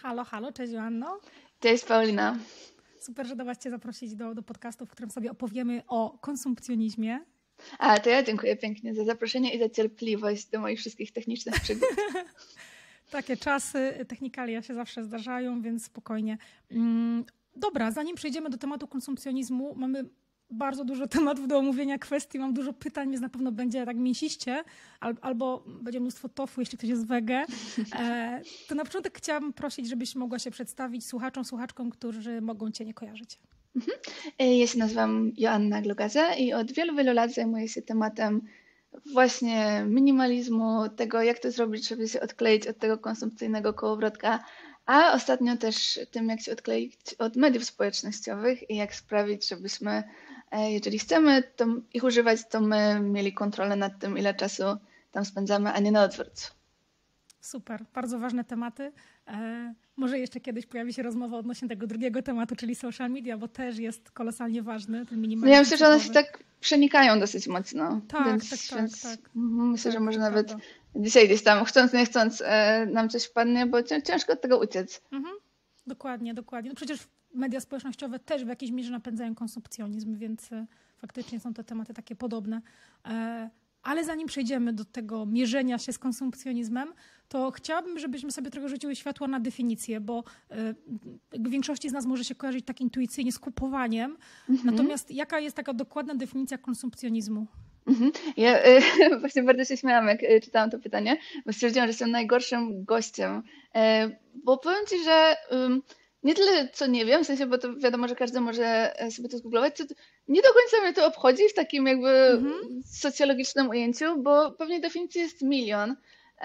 Halo, halo, cześć Joanno. Cześć Paulina. Super, że dałaś Cię zaprosić do podcastu, w którym sobie opowiemy o konsumpcjonizmie. To ja dziękuję pięknie za zaproszenie i za cierpliwość do moich wszystkich technicznych przygód. Takie czasy, technikalia się zawsze zdarzają, więc spokojnie. Dobra, zanim przejdziemy do tematu konsumpcjonizmu, mamy bardzo dużo tematów do omówienia, kwestii, mam dużo pytań, więc na pewno będzie tak mięsiście, albo będzie mnóstwo tofu, jeśli ktoś jest wege. To na początek chciałabym prosić, żebyś mogła się przedstawić słuchaczkom, którzy mogą Cię nie kojarzyć. Ja się nazywam Joanna Glogaza i od wielu lat zajmuję się tematem właśnie minimalizmu, tego jak to zrobić, żeby się odkleić od tego konsumpcyjnego kołowrotka, a ostatnio też tym, jak się odkleić od mediów społecznościowych i jak sprawić, żebyśmy, jeżeli chcemy ich używać, to my mieli kontrolę nad tym, ile czasu tam spędzamy, a nie na odwrót. Super, bardzo ważne tematy. Może jeszcze kiedyś pojawi się rozmowa odnośnie tego drugiego tematu, czyli social media, bo też jest kolosalnie ważny, ten minimalizm. Ja myślę, że one się tak przenikają dosyć mocno. Tak, więc tak. Myślę, że może nawet prawda. dzisiaj gdzieś tam, chcąc nie chcąc, nam coś wpadnie, bo ciężko od tego uciec. Dokładnie. No przecież media społecznościowe też w jakiejś mierze napędzają konsumpcjonizm, więc faktycznie są te tematy takie podobne. Ale zanim przejdziemy do tego mierzenia się z konsumpcjonizmem, to chciałabym, żebyśmy sobie trochę rzuciły światło na definicję, bo większości z nas może się kojarzyć tak intuicyjnie z kupowaniem. Natomiast jaka jest taka dokładna definicja konsumpcjonizmu? Ja właśnie bardzo się śmiałam, jak czytałam to pytanie, bo stwierdziłam, że jestem najgorszym gościem, bo powiem Ci, że nie tyle, co nie wiem, w sensie, bo to wiadomo, że każdy może sobie to zgooglować, to nie do końca mnie to obchodzi w takim jakby socjologicznym ujęciu, bo pewnie definicji jest milion.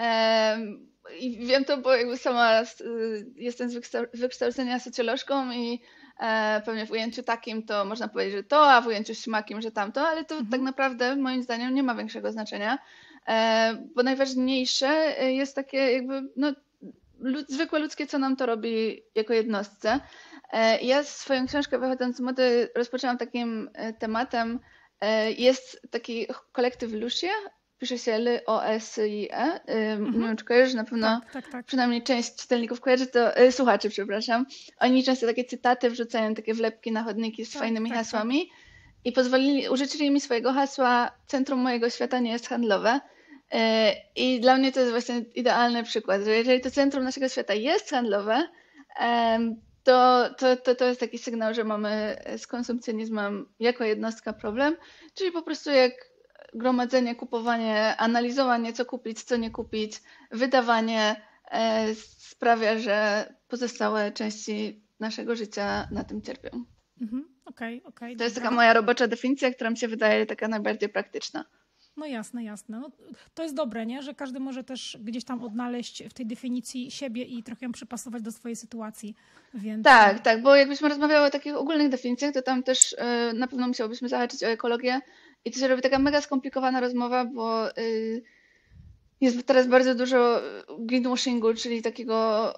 I wiem to, bo jakby sama jestem z wykształcenia socjolożką i pewnie w ujęciu takim to można powiedzieć, że to, a w ujęciu śmakim, że tamto, ale to tak naprawdę moim zdaniem nie ma większego znaczenia, bo najważniejsze jest takie jakby no, zwykłe ludzkie, co nam to robi jako jednostce. Ja swoją książkę Wychodząc z mody rozpoczęłam takim tematem. Jest taki kolektyw Lucie, pisze się L-O-S-I-E. Nie wiem, czy kojarzysz, na pewno Tak. przynajmniej część czytelników kojarzy, to słuchaczy, przepraszam. Oni często takie cytaty wrzucają, takie wlepki na chodniki z fajnymi hasłami i użyczyli mi swojego hasła Centrum mojego świata nie jest handlowe. I dla mnie to jest właśnie idealny przykład, że jeżeli to centrum naszego świata jest handlowe, to jest taki sygnał, że mamy z konsumpcjonizmem jako jednostka problem, czyli po prostu jak gromadzenie, kupowanie, analizowanie, co kupić, co nie kupić, wydawanie sprawia, że pozostałe części naszego życia na tym cierpią. Okej. To jest taka moja robocza definicja, która mi się wydaje taka najbardziej praktyczna. No jasne. No, to jest dobre, nie? Że każdy może też gdzieś tam odnaleźć w tej definicji siebie i trochę ją przypasować do swojej sytuacji. Więc... Tak, bo jakbyśmy rozmawiały o takich ogólnych definicjach, to tam też na pewno musiałobyśmy zahaczyć o ekologię i to się robi taka mega skomplikowana rozmowa, bo jest teraz bardzo dużo greenwashingu, czyli takiego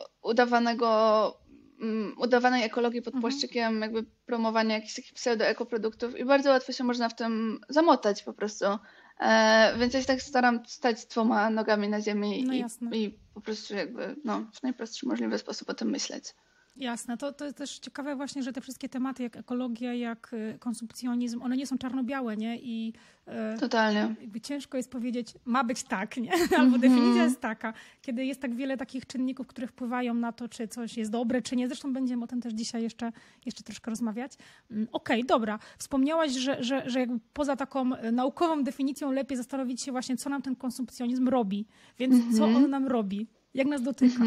udawanej ekologii pod płaszczykiem jakby promowania jakichś takich pseudo-ekoproduktów i bardzo łatwo się można w tym zamotać po prostu. Więc ja się tak staram stać 2 nogami na ziemi i po prostu jakby w najprostszy możliwy sposób o tym myśleć. Jasne, to jest też ciekawe właśnie, że te wszystkie tematy jak ekologia, jak konsumpcjonizm, one nie są czarno-białe, nie? I totalnie. Jakby ciężko jest powiedzieć, ma być tak, nie? Albo definicja jest taka, kiedy jest tak wiele takich czynników, które wpływają na to, czy coś jest dobre, czy nie. Zresztą będziemy o tym też dzisiaj jeszcze troszkę rozmawiać. Okej, dobra. Wspomniałaś, że jakby poza taką naukową definicją lepiej zastanowić się właśnie, co nam ten konsumpcjonizm robi. Więc co on nam robi? Jak nas dotyka?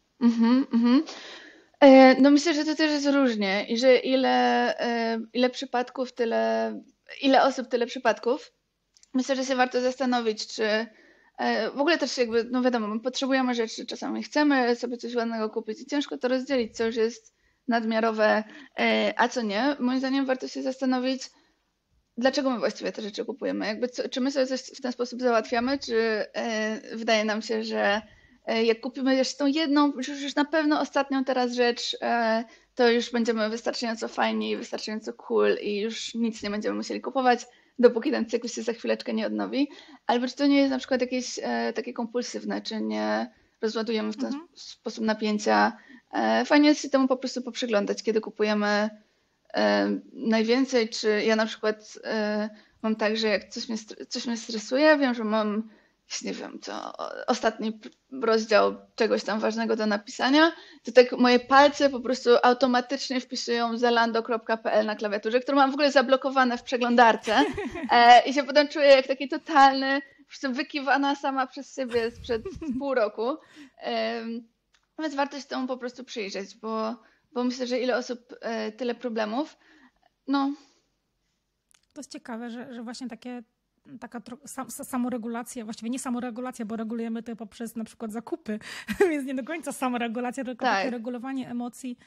No myślę, że to też jest różnie i że ile przypadków, ile osób, tyle przypadków. Myślę, że się warto zastanowić, czy w ogóle też jakby, no wiadomo, my potrzebujemy rzeczy, czasami chcemy sobie coś ładnego kupić i ciężko to rozdzielić, co już jest nadmiarowe, a co nie. Moim zdaniem warto się zastanowić, dlaczego my właściwie te rzeczy kupujemy. Jakby czy my sobie coś w ten sposób załatwiamy, czy wydaje nam się, że jak kupimy jeszcze tą jedną, już na pewno ostatnią teraz rzecz, to już będziemy wystarczająco fajni, wystarczająco cool i już nic nie będziemy musieli kupować, dopóki ten cykl się za chwileczkę nie odnowi. Albo czy to nie jest na przykład jakieś takie kompulsywne, czy nie rozładujemy w ten sposób napięcia Fajnie jest się temu po prostu poprzyglądać, kiedy kupujemy najwięcej, czy ja na przykład mam tak, że jak coś mnie stresuje, wiem, że mam, nie wiem, ostatni rozdział czegoś tam ważnego do napisania, to tak moje palce po prostu automatycznie wpisują zalando.pl na klawiaturze, którą mam w ogóle zablokowane w przeglądarce i się potem czuję jak taki totalny, po prostu wykiwana sama przez siebie sprzed pół roku. Więc warto się temu po prostu przyjrzeć, bo myślę, że ile osób, tyle problemów. No, To jest ciekawe, że właśnie taka samoregulacja, właściwie nie samoregulacja, bo regulujemy to poprzez na przykład zakupy, więc nie do końca samoregulacja, tylko takie regulowanie emocji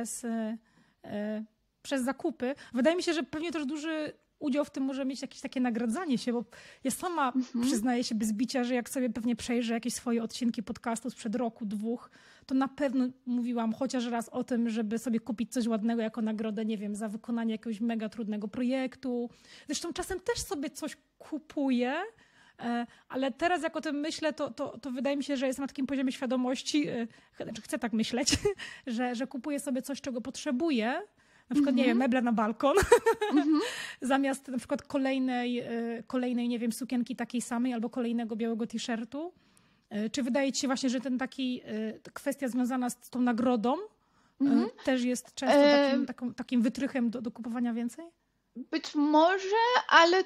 przez zakupy. Wydaje mi się, że pewnie też duży udział w tym może mieć jakieś takie nagradzanie się, bo ja sama przyznaję się bez bicia, że jak sobie pewnie przejrzę jakieś swoje odcinki podcastu sprzed roku, 2, to na pewno mówiłam chociaż raz o tym, żeby sobie kupić coś ładnego jako nagrodę, nie wiem, za wykonanie jakiegoś mega trudnego projektu. Zresztą czasem też sobie coś kupuję, ale teraz jak o tym myślę, to wydaje mi się, że jestem na takim poziomie świadomości, znaczy chcę tak myśleć, że kupuję sobie coś, czego potrzebuję, na przykład, nie wiem, meble na balkon, zamiast na przykład kolejnej, nie wiem, sukienki takiej samej albo kolejnego białego t-shirtu. Czy wydaje ci się właśnie, że kwestia związana z tą nagrodą też jest często takim wytrychem do kupowania więcej? Być może, ale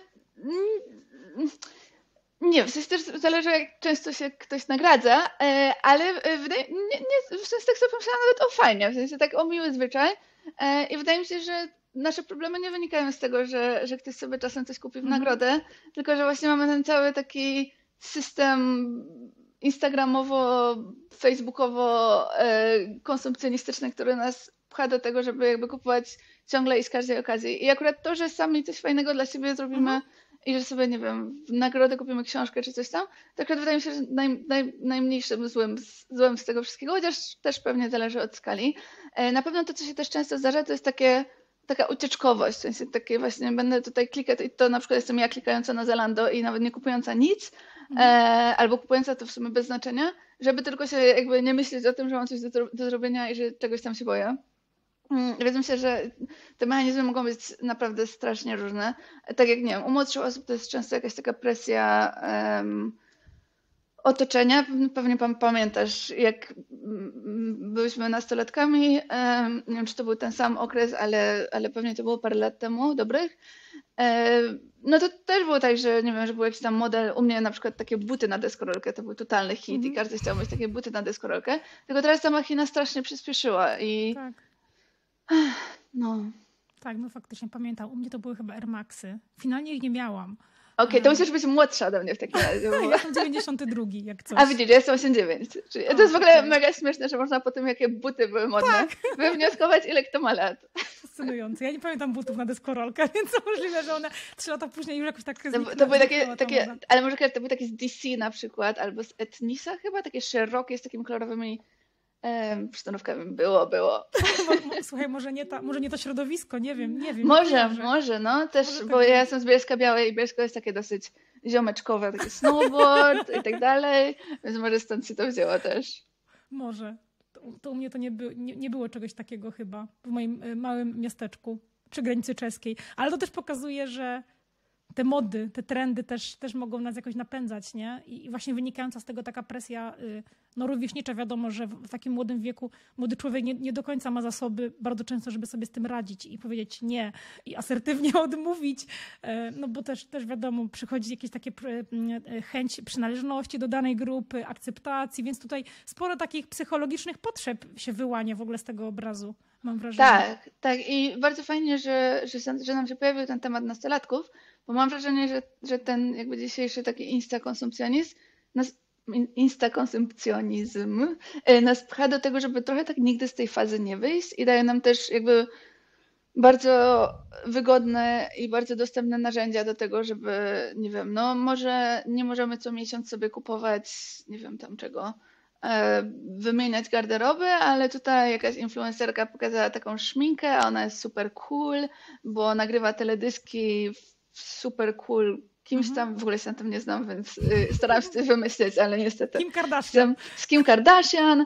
nie, w sensie też zależy, jak często się ktoś nagradza, ale wydaje w sensie tak sobie pomyślałam nawet o fajnie, w sensie tak o miły zwyczaj. I wydaje mi się, że nasze problemy nie wynikają z tego, że ktoś sobie czasem coś kupi w nagrodę, tylko że właśnie mamy ten cały taki system instagramowo, facebookowo konsumpcjonistyczny, który nas pcha do tego, żeby jakby kupować ciągle i z każdej okazji. I akurat to, że sami coś fajnego dla siebie zrobimy i że sobie, nie wiem, w nagrodę kupimy książkę czy coś tam, to akurat wydaje mi się, że najmniejszym złem z tego wszystkiego, chociaż też pewnie zależy od skali. Na pewno to, co się też często zdarza, to jest taka ucieczkowość, w sensie takie właśnie będę tutaj klikać i to na przykład jestem ja klikająca na Zalando i nawet nie kupująca nic, albo kupująca to w sumie bez znaczenia, żeby tylko się jakby nie myśleć o tym, że mam coś do zrobienia i że czegoś tam się boję. Więc myślę, że te mechanizmy mogą być naprawdę strasznie różne. Tak jak, nie wiem, u młodszych osób to jest często jakaś taka presja otoczenia. Pewnie pamiętasz, jak byliśmy nastolatkami, nie wiem, czy to był ten sam okres, ale pewnie to było parę lat temu, dobrych. No to też było tak, że nie wiem, że był jakiś tam model, u mnie na przykład takie buty na deskorolkę, to był totalny hit i każdy chciał mieć takie buty na deskorolkę, tylko teraz ta machina strasznie przyspieszyła i Tak. no. Tak, no faktycznie pamiętam. U mnie to były chyba Air Maxy. Finalnie ich nie miałam. Okej, to musisz być młodsza ode mnie w takim razie. Ja jestem 92, jak coś. A widzisz, ja jestem 89. Czyli to jest w ogóle mega śmieszne, że można po tym, jakie buty były modne, wywnioskować, ile kto ma lat. Fascynujące. Ja nie pamiętam butów na deskorolkę, więc to możliwe, że one 3 lata później już jakoś tak To były takie, ale może to były takie z DC na przykład, albo z Etnisa chyba, takie szerokie, z takimi kolorowymi sztanówkami. Było. Słuchaj, może nie to środowisko, nie wiem. Może, no też, może bo tak ja jestem z Bielska Białej i Bielsko jest takie dosyć ziomeczkowe, takie snowboard i tak dalej, więc może stąd się to wzięło też. Może. To u mnie to nie było czegoś takiego chyba w moim małym miasteczku przy granicy czeskiej, ale to też pokazuje, że te mody, te trendy też mogą nas jakoś napędzać, nie? I właśnie wynikająca z tego taka presja rówieśnicza, wiadomo, że w takim młodym wieku młody człowiek nie do końca ma zasoby bardzo często, żeby sobie z tym radzić i powiedzieć nie i asertywnie odmówić, no bo też wiadomo, przychodzi jakieś takie chęć przynależności do danej grupy, akceptacji, więc tutaj sporo takich psychologicznych potrzeb się wyłania w ogóle z tego obrazu, mam wrażenie. Tak i bardzo fajnie, że nam się pojawił ten temat nastolatków, bo mam wrażenie, że ten jakby dzisiejszy taki instakonsumpcjonizm nas pcha do tego, żeby trochę tak nigdy z tej fazy nie wyjść i daje nam też jakby bardzo wygodne i bardzo dostępne narzędzia do tego, żeby, nie wiem, no może nie możemy co miesiąc sobie kupować, nie wiem tam czego, wymieniać garderoby, ale tutaj jakaś influencerka pokazała taką szminkę, a ona jest super cool, bo nagrywa teledyski w super cool kimś tam, w ogóle się na tym nie znam, więc starałam się coś wymyśleć, ale niestety. Kim Kardashian. Z Kim Kardashian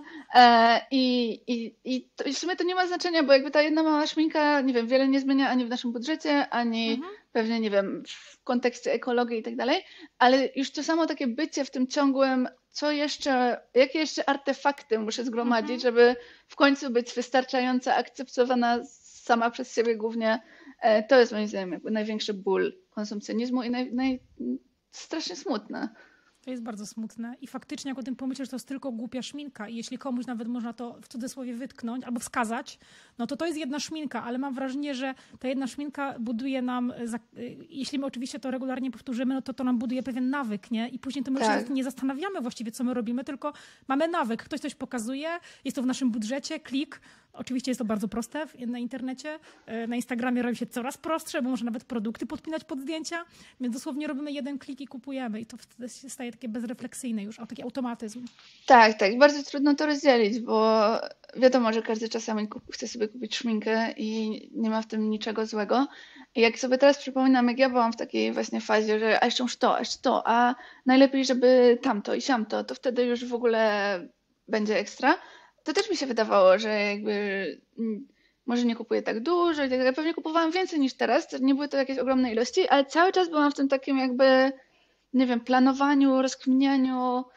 i w sumie to nie ma znaczenia, bo jakby ta jedna mała szminka, nie wiem, wiele nie zmienia ani w naszym budżecie, ani pewnie, nie wiem, w kontekście ekologii i tak dalej, ale już to samo takie bycie w tym ciągłym, jakie jeszcze artefakty muszę zgromadzić, żeby w końcu być wystarczająco akceptowana sama przez siebie głównie, to jest moim zdaniem jakby największy ból konsumpcjonizmu i strasznie smutne. To jest bardzo smutne i faktycznie jak o tym pomyślisz, to jest tylko głupia szminka i jeśli komuś nawet można to w cudzysłowie wytknąć albo wskazać, no to jest jedna szminka, ale mam wrażenie, że ta jedna szminka buduje nam, jeśli my oczywiście to regularnie powtórzymy, no to nam buduje pewien nawyk, nie? I później to my się nie zastanawiamy właściwie, co my robimy, tylko mamy nawyk. Ktoś coś pokazuje, jest to w naszym budżecie, klik. Oczywiście jest to bardzo proste na internecie. Na Instagramie robi się coraz prostsze, bo można nawet produkty podpinać pod zdjęcia, więc dosłownie robimy jeden klik i kupujemy i to wtedy się staje takie bezrefleksyjne już, taki automatyzm. Tak. Bardzo trudno to rozdzielić, bo wiadomo, że każdy czasami chce sobie kupić szminkę i nie ma w tym niczego złego. I jak sobie teraz przypominam, jak ja byłam w takiej właśnie fazie, że a jeszcze to, a najlepiej, żeby tamto i siamto, to wtedy już w ogóle będzie ekstra. To też mi się wydawało, że jakby może nie kupuję tak dużo i tak dalej. Pewnie kupowałam więcej niż teraz, to nie były to jakieś ogromne ilości, ale cały czas byłam w tym takim jakby, nie wiem, planowaniu, rozkminianiu.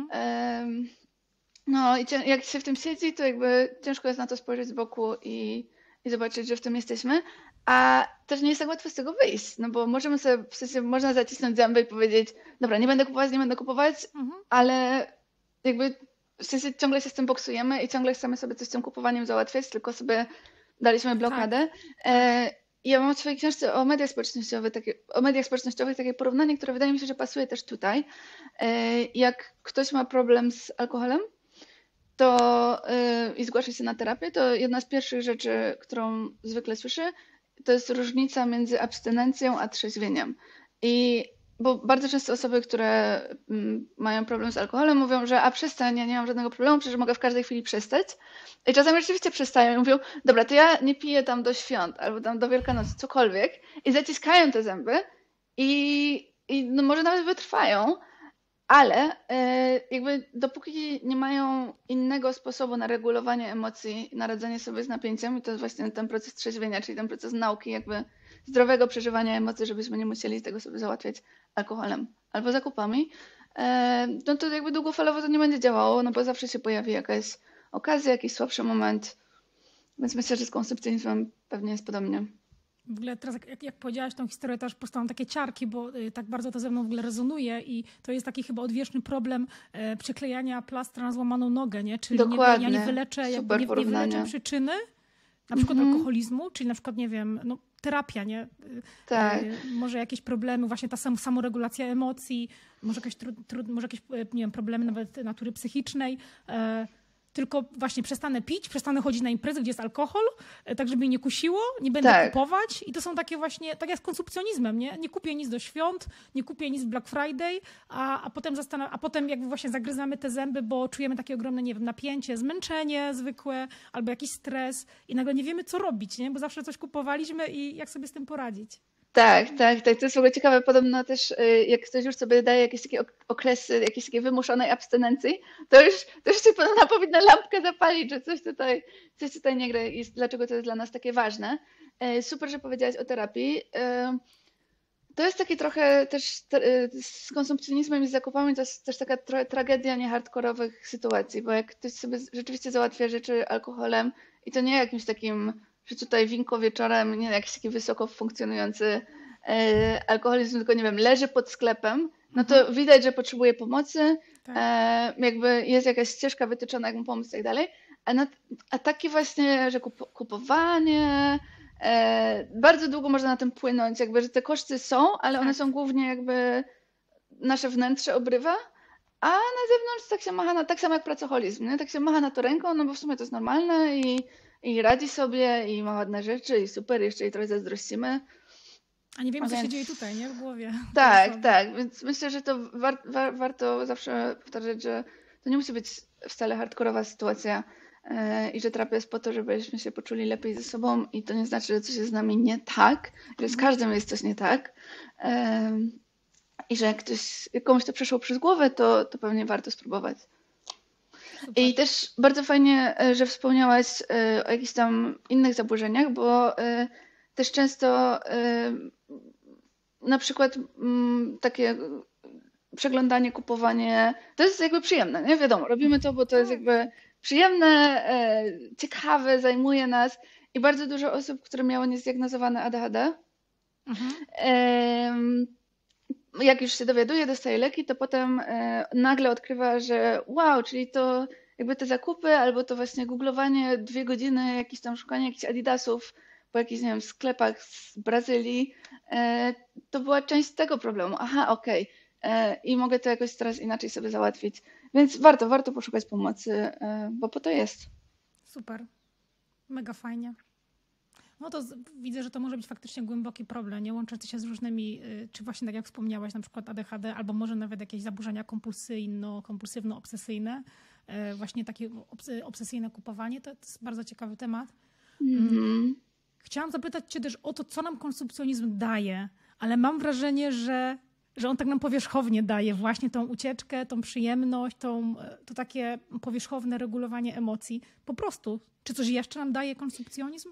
No i jak się w tym siedzi, to jakby ciężko jest na to spojrzeć z boku i zobaczyć, że w tym jesteśmy. A też nie jest tak łatwo z tego wyjść, no bo możemy sobie, w sensie można zacisnąć zęby i powiedzieć, dobra, nie będę kupować, ale jakby w sensie ciągle się z tym boksujemy i ciągle chcemy sobie coś z tym kupowaniem załatwiać, tylko sobie daliśmy blokadę. Ja mam w swojej książce o mediach społecznościowych takie porównanie, które wydaje mi się, że pasuje też tutaj. Jak ktoś ma problem z alkoholem i zgłasza się na terapię, to jedna z pierwszych rzeczy, którą zwykle słyszy, to jest różnica między abstynencją a trzeźwieniem. Bo bardzo często osoby, które mają problem z alkoholem, mówią, że przestań, ja nie mam żadnego problemu, przecież mogę w każdej chwili przestać. I czasami rzeczywiście przestają i mówią, dobra, to ja nie piję tam do świąt albo tam do Wielkanocy, cokolwiek, i zaciskają te zęby i no może nawet wytrwają, ale jakby dopóki nie mają innego sposobu na regulowanie emocji, na radzenie sobie z napięciem, i to jest właśnie ten proces trzeźwienia, czyli ten proces nauki jakby zdrowego przeżywania emocji, żebyśmy nie musieli tego sobie załatwiać alkoholem albo zakupami, no to jakby długofalowo to nie będzie działało, no bo zawsze się pojawi jakaś okazja, jakiś słabszy moment, więc myślę, że z konsumpcjonizmem pewnie jest podobnie. W ogóle teraz jak powiedziałaś tą historię, to aż powstałam takie ciarki, bo tak bardzo to ze mną w ogóle rezonuje i to jest taki chyba odwieczny problem przyklejania plastra na złamaną nogę, nie? Czyli ja nie wyleczę, nie wyleczę przyczyny, na przykład alkoholizmu, czyli na przykład, nie wiem, no, terapia, nie? Tak. Może jakieś problemy, właśnie ta samoregulacja emocji, może jakieś nie wiem, problemy nawet natury psychicznej, tylko właśnie przestanę pić, przestanę chodzić na imprezy, gdzie jest alkohol, tak żeby mnie nie kusiło, nie będę kupować. I to są takie właśnie, tak jak z konsumpcjonizmem, nie? Nie kupię nic do świąt, nie kupię nic w Black Friday, a potem jakby właśnie zagryzamy te zęby, bo czujemy takie ogromne, nie wiem, napięcie, zmęczenie zwykłe, albo jakiś stres i nagle nie wiemy, co robić, nie? Bo zawsze coś kupowaliśmy i jak sobie z tym poradzić. Tak. To jest w ogóle ciekawe. Podobno też, jak ktoś już sobie daje jakieś takie okresy, jakiejś takiej wymuszonej abstynencji, to już się powinna lampkę zapalić, że coś tutaj nie gra i dlaczego to jest dla nas takie ważne. Super, że powiedziałaś o terapii. To jest taki trochę też z konsumpcjonizmem i z zakupami, to jest też taka tragedia niehardkorowych sytuacji, bo jak ktoś sobie rzeczywiście załatwia rzeczy alkoholem i to nie jakimś takim, że tutaj winko wieczorem, nie jakiś taki wysoko funkcjonujący alkoholizm, tylko nie wiem, leży pod sklepem, no to widać, że potrzebuje pomocy, jakby jest jakaś ścieżka wytyczona, jak mu pomóc i tak dalej, a takie właśnie, że kupowanie, bardzo długo można na tym płynąć, jakby, że te koszty są, ale one są głównie jakby nasze wnętrze obrywa, a na zewnątrz tak się macha, tak samo jak pracoholizm, nie? Tak się macha na to ręką, no bo w sumie to jest normalne i radzi sobie i ma ładne rzeczy i super, jeszcze jej trochę zazdrościmy. A nie wiemy, co się dzieje tutaj, nie? W głowie. Tak, więc myślę, że to warto zawsze powtarzać, że to nie musi być wcale hardkorowa sytuacja i że terapia jest po to, żebyśmy się poczuli lepiej ze sobą i to nie znaczy, że coś jest z nami nie tak, że z każdym jest coś nie tak. i że jak komuś to przeszło przez głowę, to pewnie warto spróbować. Super. I też bardzo fajnie, że wspomniałaś o jakichś tam innych zaburzeniach, bo też często na przykład takie przeglądanie, kupowanie, to jest jakby przyjemne, nie? Wiadomo, robimy to, bo to jest jakby przyjemne, ciekawe, zajmuje nas i bardzo dużo osób, które miało niezdiagnozowane ADHD, jak już się dowiaduje, dostaje leki, to potem nagle odkrywa, że wow, czyli to jakby te zakupy albo to właśnie googlowanie 2 godziny, jakieś tam szukanie jakichś adidasów po jakichś, nie wiem, sklepach z Brazylii, to była część tego problemu. Aha, okej. I mogę to jakoś teraz inaczej sobie załatwić. Więc warto poszukać pomocy, bo po to jest. Super. Mega fajnie. No to widzę, że to może być faktycznie głęboki problem, nie łączący się z różnymi, czy właśnie tak jak wspomniałaś, na przykład ADHD, albo może nawet jakieś zaburzenia kompulsywno-obsesyjne, właśnie takie obsesyjne kupowanie, to jest bardzo ciekawy temat. Chciałam zapytać cię też o to, co nam konsumpcjonizm daje, ale mam wrażenie, że on tak nam powierzchownie daje właśnie tą ucieczkę, tą przyjemność, to takie powierzchowne regulowanie emocji. Po prostu. Czy coś jeszcze nam daje konsumpcjonizm?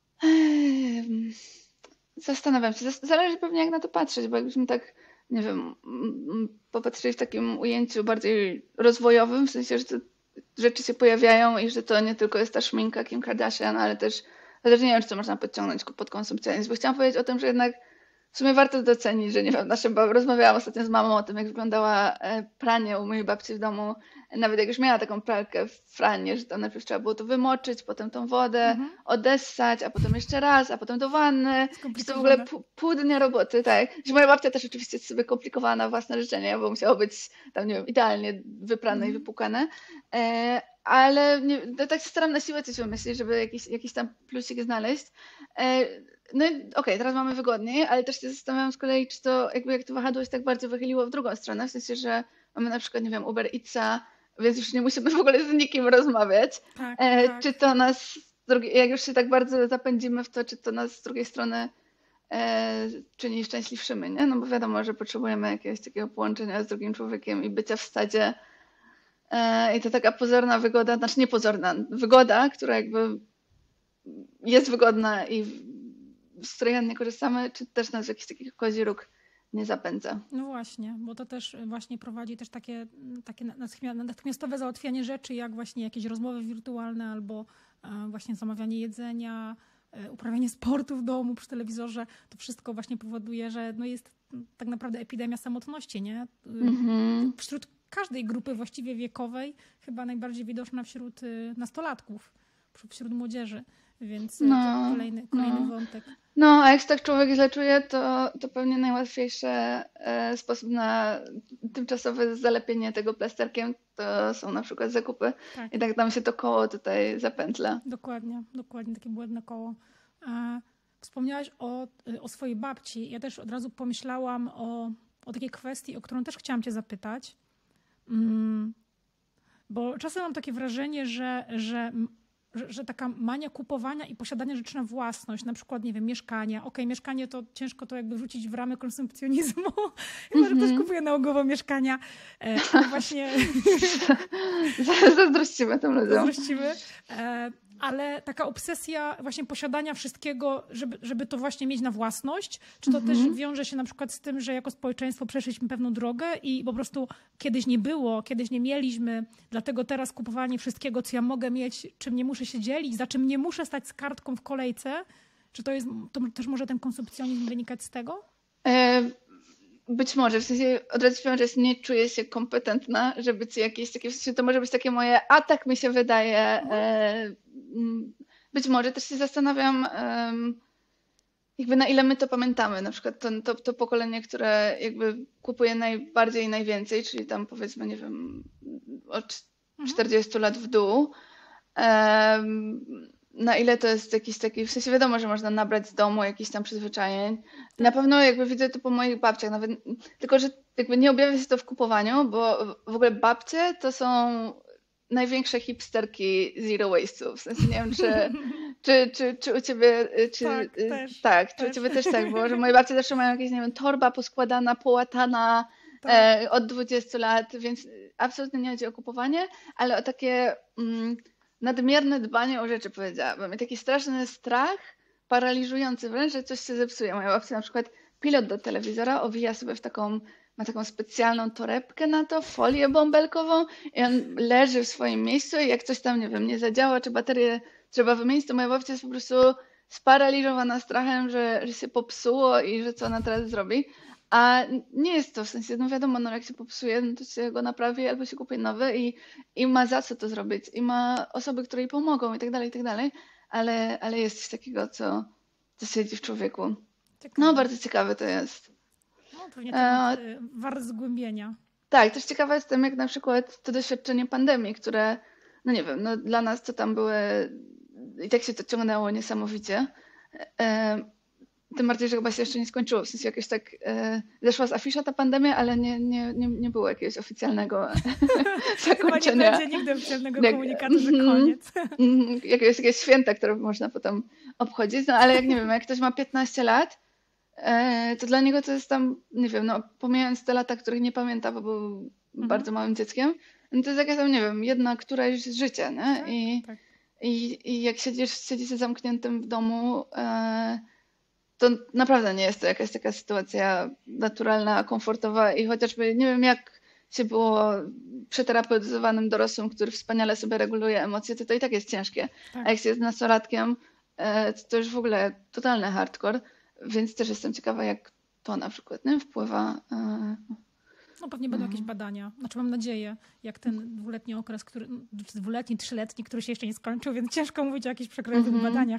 Zastanawiam się. Zależy pewnie jak na to patrzeć, bo jakbyśmy tak, nie wiem, popatrzyli w takim ujęciu bardziej rozwojowym, w sensie, że te rzeczy się pojawiają i że to nie tylko jest ta szminka Kim Kardashian, ale też nie wiem, czy to można podciągnąć pod konsumpcjonizm. Bo chciałam powiedzieć o tym, że jednak w sumie warto docenić, że nie wiem, rozmawiałam ostatnio z mamą o tym, jak wyglądała pranie u mojej babci w domu. Nawet jak już miała taką pralkę w franie, że tam najpierw trzeba było to wymoczyć, potem tą wodę odessać, a potem jeszcze raz, a potem do wanny. I to w ogóle pół dnia roboty, tak. Moja babcia też oczywiście sobie komplikowała na własne życzenie, bo musiało być tam, nie wiem, idealnie wyprane i wypłukane. Ale tak się staram na siłę coś wymyślić, żeby jakiś tam plusik znaleźć. No okej, teraz mamy wygodniej, ale też się zastanawiam z kolei, czy to jakby jak to wahadło się tak bardzo wychyliło w drugą stronę, w sensie, że mamy na przykład, nie wiem, Uber Eatsa, więc już nie musimy w ogóle z nikim rozmawiać. Tak. Czy to nas, jak już się tak bardzo zapędzimy w to, czy to nas z drugiej strony czyni szczęśliwszymi, nie? No bo wiadomo, że potrzebujemy jakiegoś takiego połączenia z drugim człowiekiem i bycia w stadzie. I to taka pozorna wygoda, znaczy niepozorna, wygoda, która jakby jest wygodna i z której chętnie korzystamy, czy też nas w jakiś taki kozi róg nie zapędza. No właśnie, bo to też właśnie prowadzi też takie natychmiastowe załatwianie rzeczy, jak właśnie jakieś rozmowy wirtualne albo właśnie zamawianie jedzenia, uprawianie sportu w domu przy telewizorze. To wszystko właśnie powoduje, że no jest tak naprawdę epidemia samotności, nie? Wśród każdej grupy właściwie wiekowej, chyba najbardziej widoczna wśród nastolatków, wśród młodzieży, więc to kolejny wątek. No, a jak się tak człowiek źle czuje, to pewnie najłatwiejszy sposób na tymczasowe zalepienie tego plasterkiem to są na przykład zakupy. Tak. I tak nam się to koło tutaj zapętla. Dokładnie, takie błędne koło. Wspomniałaś o swojej babci. Ja też od razu pomyślałam o takiej kwestii, o którą też chciałam cię zapytać. Bo czasem mam takie wrażenie, że taka mania kupowania i posiadania rzeczy na własność, na przykład, nie wiem, mieszkania. Mieszkanie to ciężko to jakby wrzucić w ramy konsumpcjonizmu. Może też kupuję naokoło mieszkania. Ale właśnie... Zazdrościmy tym ludziom. Ale taka obsesja właśnie posiadania wszystkiego, żeby to właśnie mieć na własność, czy to też wiąże się na przykład z tym, że jako społeczeństwo przeszliśmy pewną drogę i po prostu kiedyś nie było, kiedyś nie mieliśmy, dlatego teraz kupowanie wszystkiego, co ja mogę mieć, czym nie muszę się dzielić, za czym nie muszę stać z kartką w kolejce, czy to też może ten konsumpcjonizm wynikać z tego? Być może, w sensie od razu powiem, że nie czuję się kompetentna, żeby być jakieś takie, w sensie to może być takie moje, a tak mi się wydaje. Być może też się zastanawiam, jakby na ile my to pamiętamy, na przykład to pokolenie, które jakby kupuje najbardziej i najwięcej, czyli tam powiedzmy, nie wiem, od 40 lat w dół. Na ile to jest jakiś taki, w sensie wiadomo, że można nabrać z domu jakichś tam przyzwyczajeń. Na pewno jakby widzę to po moich babciach, nawet, tylko że jakby nie objawia się to w kupowaniu, bo w ogóle babcie to są największe hipsterki zero waste'ów. W sensie nie wiem, Czy u ciebie, Tak, też, tak, czy u też. ciebie też tak było, że moje babcie zawsze mają jakieś, nie wiem, torba poskładana, połatana Tak. od 20 lat, więc absolutnie nie chodzi o kupowanie, ale o takie nadmierne dbanie o rzeczy, powiedziałabym. I taki straszny strach, paraliżujący wręcz, że coś się zepsuje. Moja babcia na przykład pilot do telewizora owija sobie ma taką specjalną torebkę na to, folię bąbelkową i on leży w swoim miejscu i jak coś tam, nie wiem, nie zadziała, czy baterię trzeba wymienić, to moja babcia jest po prostu sparaliżowana strachem, że się popsuło i że co ona teraz zrobi. A nie jest to w sensie, no wiadomo, no jak się popsuje, no to się go naprawi albo się kupi nowy i ma za co to zrobić i ma osoby, które jej pomogą i tak dalej, ale jest coś takiego, co siedzi w człowieku. No, Ciekawe. bardzo ciekawe to jest. No, pewnie temat E, wart zgłębienia. tak, też ciekawa jestem, jak na przykład to doświadczenie pandemii, które, no nie wiem, no dla nas to tam były, i tak się to ciągnęło niesamowicie. E, Tym bardziej, że chyba się jeszcze nie skończyło. W sensie jakoś tak zeszła z afisza ta pandemia, ale nie było jakiegoś oficjalnego Chyba nie zakończenia. będzie nigdy oficjalnego Jak, komunikatu, że koniec. jakieś święta, które można potem obchodzić. No ale jak nie wiem, jak ktoś ma 15 lat, to dla niego to jest tam, nie wiem, no pomijając te lata, których nie pamięta, bo był Mhm. bardzo małym dzieckiem, no to jest jakaś tam, nie wiem, jedna któraś z życia, nie? Tak, tak. I jak siedzicie zamkniętym w domu, to naprawdę nie jest to jakaś taka sytuacja naturalna, komfortowa i chociażby nie wiem jak się było przeterapeutyzowanym dorosłym, który wspaniale sobie reguluje emocje, to i tak jest ciężkie. A Tak. jak się jest nastolatkiem, to już w ogóle totalny hardcore, więc też jestem ciekawa jak to na przykład nie, wpływa. No pewnie będą jakieś badania. Znaczy mam nadzieję, jak ten dwuletni okres, dwuletni, trzyletni, który się jeszcze nie skończył, więc ciężko mówić o jakichś przekrojowych badaniach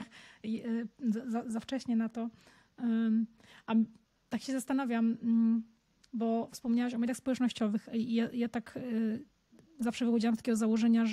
za wcześnie na to. A tak się zastanawiam, bo wspomniałaś o mediach społecznościowych i ja tak zawsze wychodziłam z takiego założenia,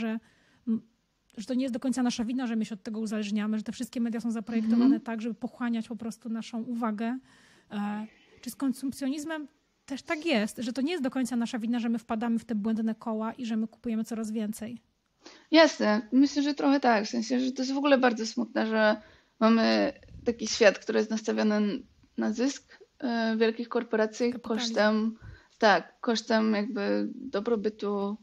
że to nie jest do końca nasza wina, że my się od tego uzależniamy, że te wszystkie media są zaprojektowane tak, żeby pochłaniać po prostu naszą uwagę. Czy z konsumpcjonizmem też tak jest, że to nie jest do końca nasza wina, że my wpadamy w te błędne koła i że my kupujemy coraz więcej. Jasne, myślę, że trochę tak, w sensie, że to jest w ogóle bardzo smutne, że mamy taki świat, który jest nastawiony na zysk wielkich korporacji Kapitalizm. kosztem jakby dobrobytu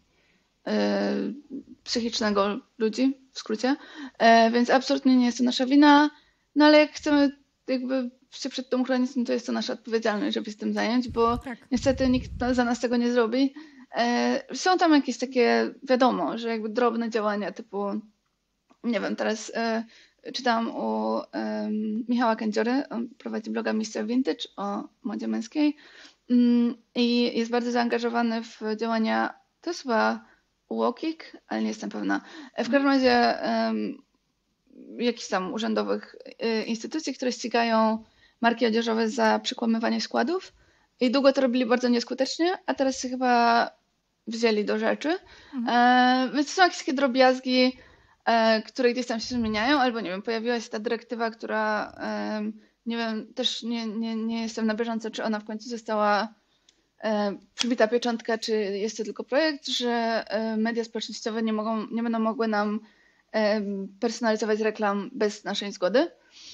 psychicznego ludzi, w skrócie. Więc absolutnie nie jest to nasza wina, no ale jak chcemy jakby się przed tą chronić, no to jest to nasza odpowiedzialność, żeby się tym zająć, bo Tak. niestety nikt za nas tego nie zrobi. Są tam jakieś takie, wiadomo, że jakby drobne działania typu, nie wiem, teraz czytałam u Michała Kędziory, on prowadzi bloga Mr. Vintage o modzie męskiej i jest bardzo zaangażowany w działania, to jest chyba UOKiK, ale nie jestem pewna. W każdym razie jakichś tam urzędowych instytucji, które ścigają marki odzieżowe za przekłamywanie składów i długo to robili bardzo nieskutecznie, a teraz się chyba wzięli do rzeczy. Więc to są jakieś takie drobiazgi, które gdzieś tam się zmieniają, albo nie wiem, pojawiła się ta dyrektywa, która nie wiem, też nie jestem na bieżąco, czy ona w końcu została przybita pieczątka, czy jest to tylko projekt, że media społecznościowe nie będą mogły nam personalizować reklam bez naszej zgody.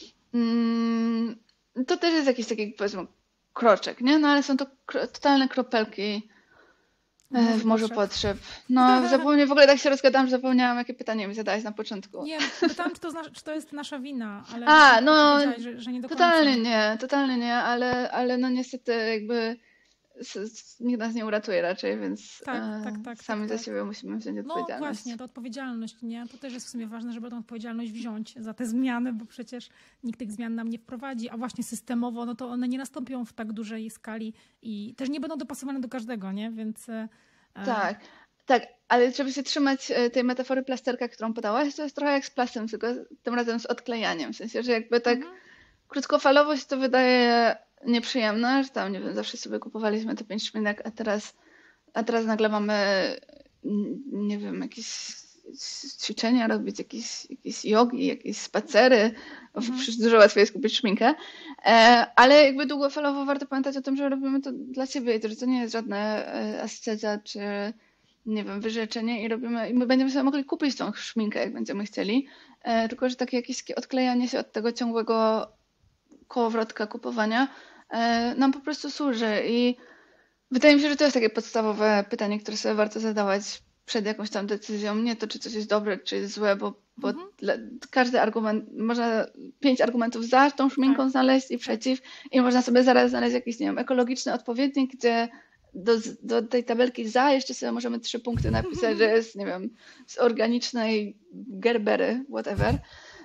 To też jest jakiś taki, powiedzmy, kroczek, nie? No ale są to totalne kropelki w morzu potrzeb. No, w ogóle tak się rozgadałam, że zapomniałam, jakie pytanie mi zadałaś na początku. Nie, pytałam, czy to jest nasza wina, ale no, że nie do końca. Totalnie nie, ale no niestety jakby nikt nas nie uratuje raczej, więc sami za siebie musimy wziąć odpowiedzialność. No właśnie, to odpowiedzialność, nie? To też jest w sumie ważne, żeby tą odpowiedzialność wziąć za te zmiany, bo przecież nikt tych zmian nam nie wprowadzi, a właśnie systemowo, no to one nie nastąpią w tak dużej skali i też nie będą dopasowane do każdego, nie? Więc... Tak, ale żeby się trzymać tej metafory plasterka, którą podałaś, to jest trochę jak z plastem, tylko tym razem z odklejaniem, w sensie, że jakby tak krótkofalowo się to wydaje nieprzyjemne, że tam, nie wiem, zawsze sobie kupowaliśmy te 5 szminek, a teraz nagle mamy, nie wiem, jakieś ćwiczenia robić, jakieś jogi, jakieś spacery. Przecież dużo łatwiej jest kupić szminkę. Ale jakby długofalowo warto pamiętać o tym, że robimy to dla siebie i to, że to nie jest żadna asceza nie wiem, wyrzeczenie i robimy, i my będziemy sobie mogli kupić tą szminkę, jak będziemy chcieli. Tylko, że takie jakieś odklejanie się od tego ciągłego kołowrotka kupowania nam po prostu służy. I wydaje mi się, że to jest takie podstawowe pytanie, które sobie warto zadawać przed jakąś tam decyzją. Nie to, czy coś jest dobre, czy jest złe, bo każdy argument, można 5 argumentów za tą szminką znaleźć i przeciw, i można sobie zaraz znaleźć jakiś, nie wiem, ekologiczny odpowiednik, gdzie do tej tabelki za jeszcze sobie możemy 3 punkty napisać, że jest, nie wiem, z organicznej Gerbery, whatever.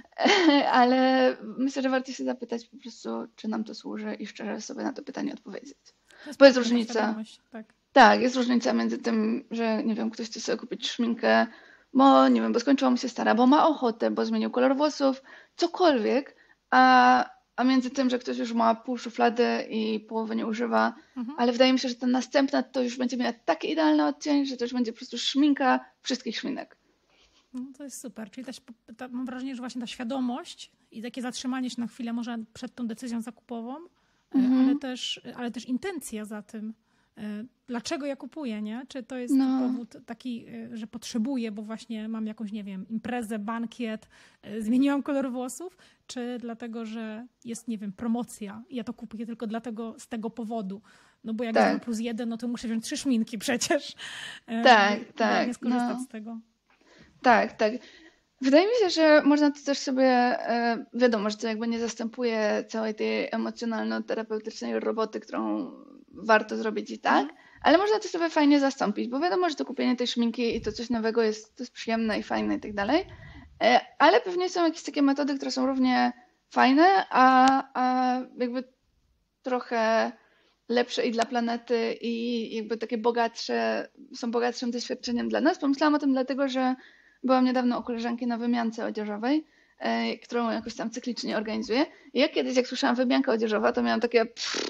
Ale myślę, że warto się zapytać po prostu, czy nam to służy i szczerze sobie na to pytanie odpowiedzieć. Bo jest różnica. Tak, jest różnica między tym, że nie wiem, ktoś chce sobie kupić szminkę, bo nie wiem, bo skończyła mu się stara, bo ma ochotę, bo zmienił kolor włosów, cokolwiek, a między tym, że ktoś już ma pół szuflady i połowy nie używa, ale wydaje mi się, że ta następna to już będzie miała taki idealny odcień, że to już będzie po prostu szminka wszystkich szminek. No, to jest super. Czyli też mam wrażenie, że właśnie ta świadomość i takie zatrzymanie się na chwilę może przed tą decyzją zakupową, ale też intencja za tym. Dlaczego ja kupuję, nie? Czy to jest powód taki, że potrzebuję, bo właśnie mam jakąś, nie wiem, imprezę, bankiet, zmieniłam kolor włosów, czy dlatego, że jest, nie wiem, promocja i ja to kupuję tylko z tego powodu. No bo jak jest +1, no to muszę wziąć 3 szminki przecież. Tak. Nie skorzystać z tego. Tak. Wydaje mi się, że można to też sobie, wiadomo, że to jakby nie zastępuje całej tej emocjonalno-terapeutycznej roboty, którą warto zrobić i tak, ale można to sobie fajnie zastąpić, bo wiadomo, że to kupienie tej szminki i to coś nowego to jest przyjemne i fajne i tak dalej, ale pewnie są jakieś takie metody, które są równie fajne, a jakby trochę lepsze i dla planety i jakby takie są bogatszym doświadczeniem dla nas. Pomyślałam o tym dlatego, że byłam niedawno u koleżanki na wymiance odzieżowej, którą jakoś tam cyklicznie organizuję. I ja kiedyś, jak słyszałam wymianka odzieżowa, to miałam takie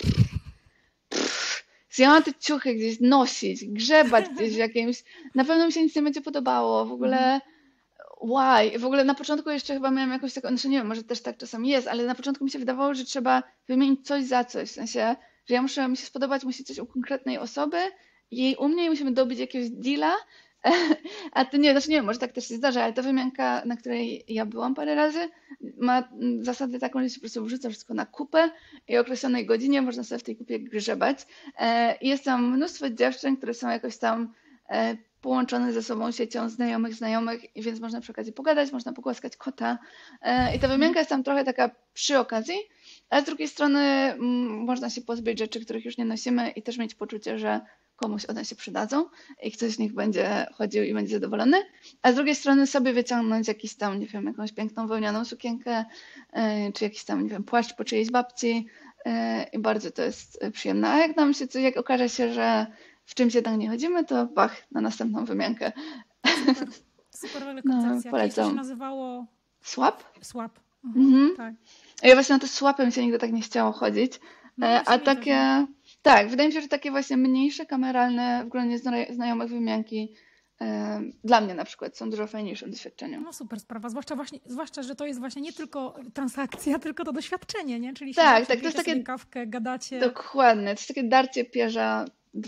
zjęłam te ciuchy gdzieś nosić, grzebać gdzieś w jakimś, na pewno mi się nic nie będzie podobało, w ogóle why? W ogóle na początku jeszcze chyba miałam jakąś taką, znaczy nie wiem, może też tak czasami jest, ale na początku mi się wydawało, że trzeba wymienić coś za coś, w sensie, że mi się spodobać musi coś u konkretnej osoby i u mnie musimy dobić jakiegoś deala, a to nie, znaczy nie wiem, może tak też się zdarza, ale ta wymianka, na której ja byłam parę razy, ma zasadę taką, że się po prostu wrzuca wszystko na kupę i o określonej godzinie można sobie w tej kupie grzebać. I jest tam mnóstwo dziewczyn, które są jakoś tam połączone ze sobą siecią znajomych, i więc można przy okazji pogadać, można pogłaskać kota. I ta wymianka jest tam trochę taka przy okazji, ale z drugiej strony można się pozbyć rzeczy, których już nie nosimy i też mieć poczucie, że komuś one się przydadzą i ktoś z nich będzie chodził i będzie zadowolony, a z drugiej strony sobie wyciągnąć jakiś tam, nie wiem, jakąś piękną wełnianą sukienkę, czy jakiś tam, nie wiem, płaszcz po czyjejś babci i bardzo to jest przyjemne. A jak okaże się, że w czymś jednak nie chodzimy, to na następną wymiankę. Super koncepcja. Polecam. To się nazywało? Swap? Swap. Tak. Ja właśnie na to swapem się nigdy tak nie chciało chodzić, a takie... Tak, wydaje mi się, że takie właśnie mniejsze, kameralne, w gronie znajomych wymianki dla mnie na przykład są dużo fajniejszym doświadczeniem. No super sprawa, zwłaszcza, że to jest właśnie nie tylko transakcja, tylko to doświadczenie, nie? Czyli tak, to jest takie kawkę, gadacie. Dokładnie, to jest takie darcie pierza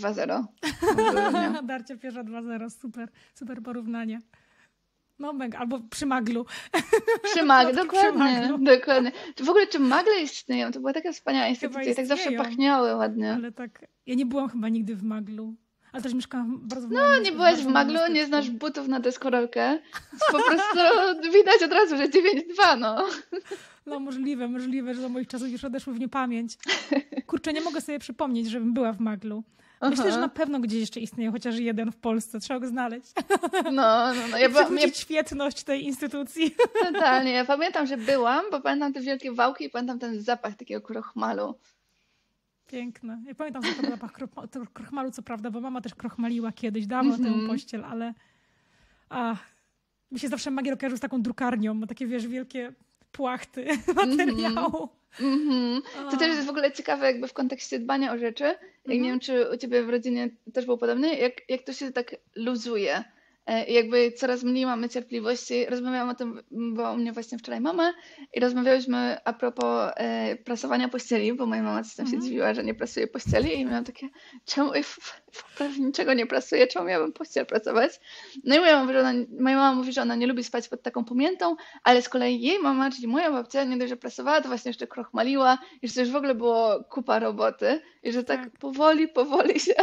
2.0. Darcie pierza 2.0, super porównanie. No mega, albo przy maglu. Przy maglu, dokładnie. W ogóle czy magle istnieją? To była taka wspaniała instytucja i tak zawsze pachniały ładnie. Ale tak, ja nie byłam chyba nigdy w maglu. Ale też mieszkałam bardzo w No, nie byłaś w maglu, nie znasz butów na deskorolkę. Po prostu widać od razu, że 9-2, no. No możliwe, że za moich czasów już odeszły w niepamięć. Kurczę, nie mogę sobie przypomnieć, żebym była w maglu. Myślę, że na pewno gdzieś jeszcze istnieje chociaż jeden w Polsce. Trzeba go znaleźć. No. Ja świetność tej instytucji. Totalnie. Ja pamiętam, że byłam, bo pamiętam te wielkie wałki i pamiętam ten zapach takiego krochmalu. Piękne. Ja pamiętam ten zapach krochmalu, co prawda, bo mama też krochmaliła kiedyś, dawno temu pościel, ale mi się zawsze magier kojarzył z taką drukarnią, ma takie, wiesz, wielkie płachty materiału. To też jest w ogóle ciekawe jakby w kontekście dbania o rzeczy. Nie wiem, czy u ciebie w rodzinie też było podobnie, jak to się tak luzuje. I jakby coraz mniej mamy cierpliwości. Rozmawiałam o tym, była u mnie właśnie wczoraj mama i rozmawiałyśmy a propos prasowania pościeli, bo moja mama coś tam się dziwiła, że nie prasuje pościeli i miałam takie, czemu prawie niczego nie prasuje, czemu miałabym pościel prasować? No i moja mama mówi, że ona nie lubi spać pod taką pamiętą, ale z kolei jej mama, czyli moja babcia, nie dość, że prasowała, to właśnie jeszcze krochmaliła i że to już w ogóle było kupa roboty i że tak powoli się...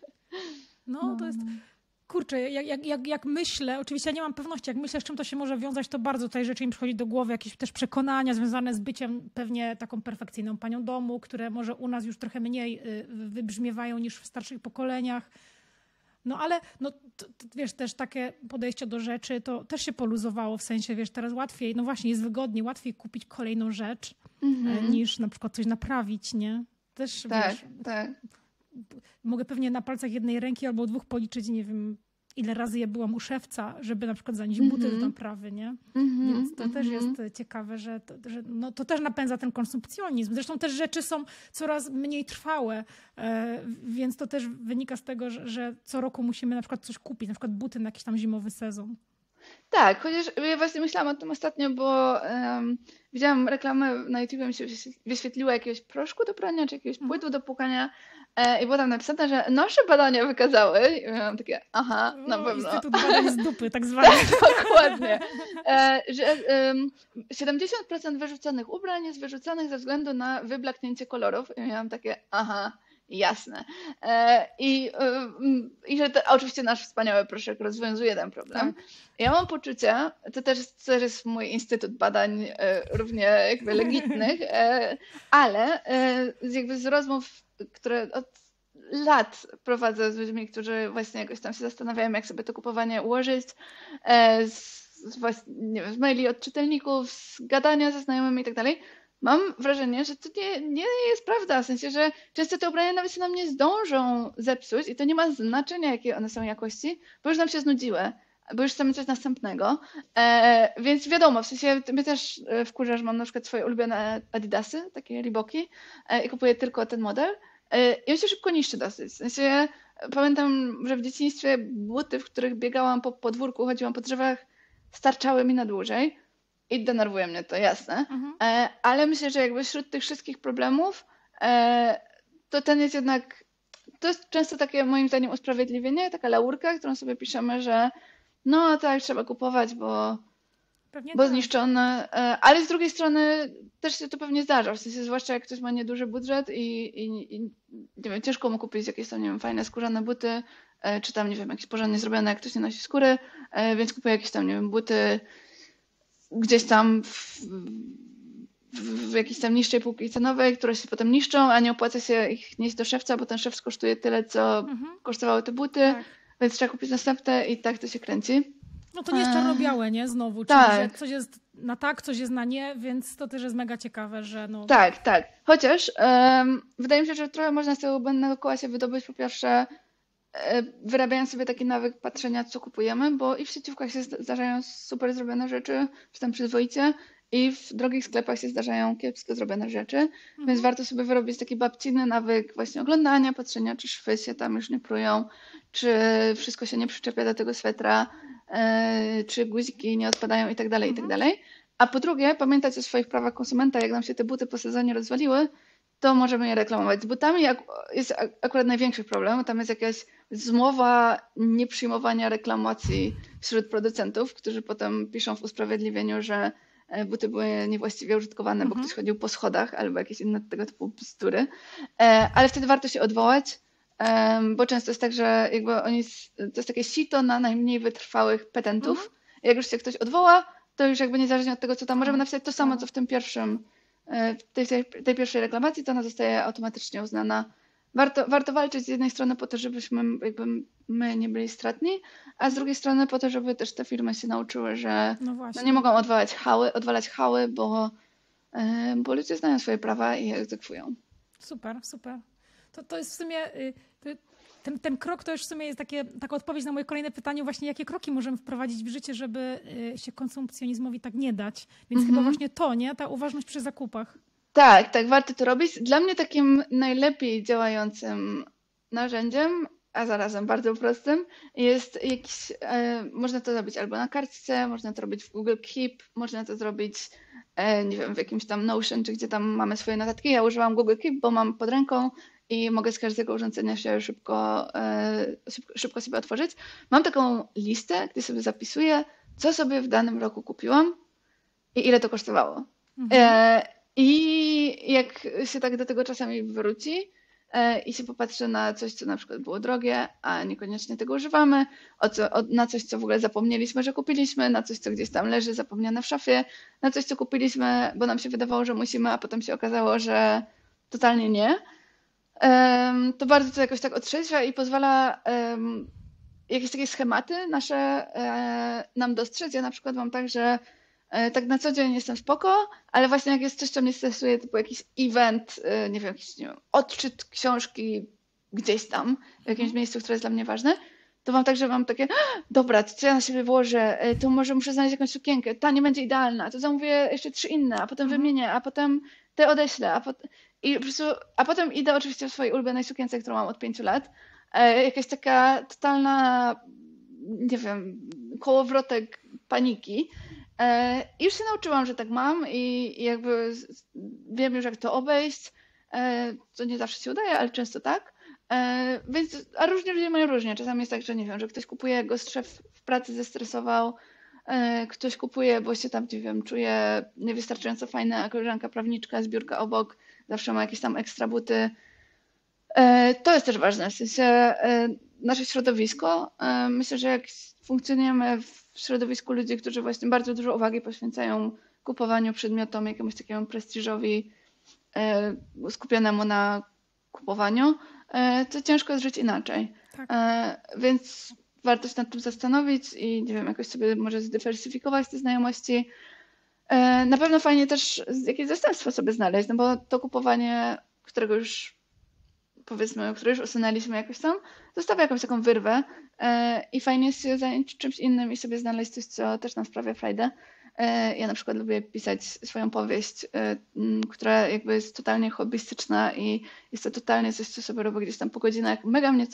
No, to jest... Kurczę, jak myślę, oczywiście ja nie mam pewności, jak myślę, z czym to się może wiązać, to bardzo tutaj rzeczy mi przychodzi do głowy, jakieś też przekonania związane z byciem pewnie taką perfekcyjną panią domu, które może u nas już trochę mniej wybrzmiewają niż w starszych pokoleniach. No ale no, wiesz, też takie podejście do rzeczy to też się poluzowało, w sensie, wiesz, teraz łatwiej, no właśnie jest wygodniej, łatwiej kupić kolejną rzecz niż na przykład coś naprawić, nie? Też, wiesz, mogę pewnie na palcach jednej ręki albo dwóch policzyć, nie wiem, ile razy ja byłam u szewca, żeby na przykład zanieść buty do naprawy, nie? Więc to też jest ciekawe, że no, to też napędza ten konsumpcjonizm. Zresztą też rzeczy są coraz mniej trwałe, więc to też wynika z tego, że co roku musimy na przykład coś kupić, na przykład buty na jakiś tam zimowy sezon. Tak, chociaż ja właśnie myślałam o tym ostatnio, bo widziałam reklamę na YouTube, mi się wyświetliła jakiegoś proszku do prania, czy jakiegoś płytu do płukania i było tam napisane, że nasze badania wykazały, i miałam takie, aha, na pewno. Instytut badań z dupy, tak zwany. Dokładnie. Że 70% wyrzuconych ubrań jest wyrzuconych ze względu na wyblaknięcie kolorów. I miałam takie, aha, jasne. I że oczywiście nasz wspaniały proszek rozwiązuje ten problem. Tak. Ja mam poczucie, to też jest mój instytut badań równie jakby legitnych, ale jakby z rozmów, które od lat prowadzę z ludźmi, którzy właśnie jakoś tam się zastanawiają, jak sobie to kupowanie ułożyć, nie wiem, z maili od czytelników, z gadania ze znajomymi i tak dalej. Mam wrażenie, że to nie jest prawda, w sensie, że często te ubrania nawet się nam nie zdążą zepsuć i to nie ma znaczenia, jakie one są jakości, bo już nam się znudziły, bo już chcemy coś następnego. Więc wiadomo, w sensie mnie też wkurza, że mam na przykład swoje ulubione Adidasy, takie Reeboki i kupuję tylko ten model i on się szybko niszczy dosyć. W sensie pamiętam, że w dzieciństwie buty, w których biegałam po podwórku, chodziłam po drzewach, starczały mi na dłużej. I denerwuje mnie to, jasne. Ale myślę, że jakby wśród tych wszystkich problemów to ten jest jednak, to jest często takie moim zdaniem usprawiedliwienie, taka laurka, którą sobie piszemy, że no tak, trzeba kupować, bo zniszczone. Ale z drugiej strony też się to pewnie zdarza, w sensie zwłaszcza jak ktoś ma nieduży budżet i nie wiem, ciężko mu kupić jakieś tam, nie wiem, fajne skórzane buty, czy tam, nie wiem, jakieś porządnie zrobione, jak ktoś nie nosi skóry, więc kupuje jakieś tam, nie wiem, buty gdzieś tam w jakiejś tam niższej półki cenowej, które się potem niszczą, a nie opłaca się ich nieść do szewca, bo ten szewc kosztuje tyle, co kosztowały te buty, więc trzeba kupić następne i tak to się kręci. No to nie jest czarno-białe, nie? Znowu, czyli że coś jest na tak, coś jest na nie, więc to też jest mega ciekawe, że no... Tak. Chociaż wydaje mi się, że trochę można z tego błędnego koła się wydobyć, po pierwsze wyrabiając sobie taki nawyk patrzenia, co kupujemy, bo i w sieciówkach się zdarzają super zrobione rzeczy, czy tam przyzwoicie, i w drogich sklepach się zdarzają kiepsko zrobione rzeczy, więc warto sobie wyrobić taki babciny nawyk właśnie oglądania, patrzenia, czy szwy się tam już nie prują, czy wszystko się nie przyczepia do tego swetra, czy guziki nie odpadają i tak dalej, i tak dalej. A po drugie, pamiętać o swoich prawach konsumenta, jak nam się te buty po sezonie rozwaliły, to możemy je reklamować. Z butami jest akurat największy problem. Tam jest jakaś zmowa nieprzyjmowania reklamacji wśród producentów, którzy potem piszą w usprawiedliwieniu, że buty były niewłaściwie użytkowane, bo ktoś chodził po schodach albo jakieś inne tego typu bzdury. Ale wtedy warto się odwołać, bo często jest tak, że jakby to jest takie sito na najmniej wytrwałych petentów. Jak już się ktoś odwoła, to już jakby niezależnie od tego, co tam możemy napisać, to samo, co w tym pierwszym tej pierwszej reklamacji, to ona zostaje automatycznie uznana. Warto walczyć z jednej strony po to, żebyśmy jakby my nie byli stratni, a z drugiej strony po to, żeby też te firmy się nauczyły, że nie mogą odwalać hały, bo ludzie znają swoje prawa i je egzekwują. Super. To jest w sumie... Ten krok to już w sumie jest taka odpowiedź na moje kolejne pytanie, właśnie jakie kroki możemy wprowadzić w życie, żeby się konsumpcjonizmowi tak nie dać. Więc chyba właśnie to, nie? Ta uważność przy zakupach. Tak, warto to robić. Dla mnie takim najlepiej działającym narzędziem a zarazem bardzo prostym, jest jakiś, można to zrobić albo na kartce, można to robić w Google Keep, można to zrobić, nie wiem, w jakimś tam Notion, czy gdzie tam mamy swoje notatki. Ja używam Google Keep, bo mam pod ręką i mogę z każdego urządzenia się szybko sobie otworzyć. Mam taką listę, gdzie sobie zapisuję, co sobie w danym roku kupiłam i ile to kosztowało. I jak się tak do tego czasami wróci i się popatrzy na coś, co na przykład było drogie, a niekoniecznie tego używamy, na coś, co w ogóle zapomnieliśmy, że kupiliśmy, na coś, co gdzieś tam leży zapomniane w szafie, na coś, co kupiliśmy, bo nam się wydawało, że musimy, a potem się okazało, że totalnie nie, to bardzo to jakoś tak otrzeźwia i pozwala jakieś takie schematy nasze nam dostrzec. Ja na przykład mam tak, że tak na co dzień jestem spoko, ale właśnie jak jest coś, co mnie stresuje, typu jakiś event, nie wiem, jakiś nie wiem, odczyt książki gdzieś tam, w jakimś miejscu, które jest dla mnie ważne, to mam tak, że mam takie, dobra, to co ja na siebie włożę, to może muszę znaleźć jakąś sukienkę, ta nie będzie idealna, to zamówię jeszcze 3 inne, a potem wymienię, a potem te odeślę, i po prostu, a potem idę oczywiście w swojej ulubionej sukience, którą mam od 5 lat, jakaś taka totalna, nie wiem, kołowrotek paniki. I już się nauczyłam, że tak mam i jakby wiem już, jak to obejść. To nie zawsze się udaje, ale często tak. Więc, a różni ludzie mają różnie. Czasami jest tak, że nie wiem, że ktoś kupuje, go szef w pracy zestresował, ktoś kupuje, bo się tam, nie wiem, czuje niewystarczająco fajna, a koleżanka prawniczka z biurka obok zawsze ma jakieś tam ekstra buty. To jest też ważne, w sensie nasze środowisko. Myślę, że jak funkcjonujemy w środowisku ludzi, którzy właśnie bardzo dużo uwagi poświęcają kupowaniu przedmiotom, jakiemuś takiemu prestiżowi skupionemu na kupowaniu, to ciężko jest żyć inaczej. Tak. Więc warto się nad tym zastanowić i nie wiem, jakoś sobie może zdywersyfikować te znajomości. Na pewno fajnie też jakieś zastępstwo sobie znaleźć, no bo to kupowanie, które już usunęliśmy jakoś tam, zostawia jakąś taką wyrwę i fajnie jest się zająć czymś innym i sobie znaleźć coś, co też nam sprawia frajdę. Ja na przykład lubię pisać swoją powieść, która jakby jest totalnie hobbystyczna i jest to totalnie coś, co sobie robię gdzieś tam po godzinach.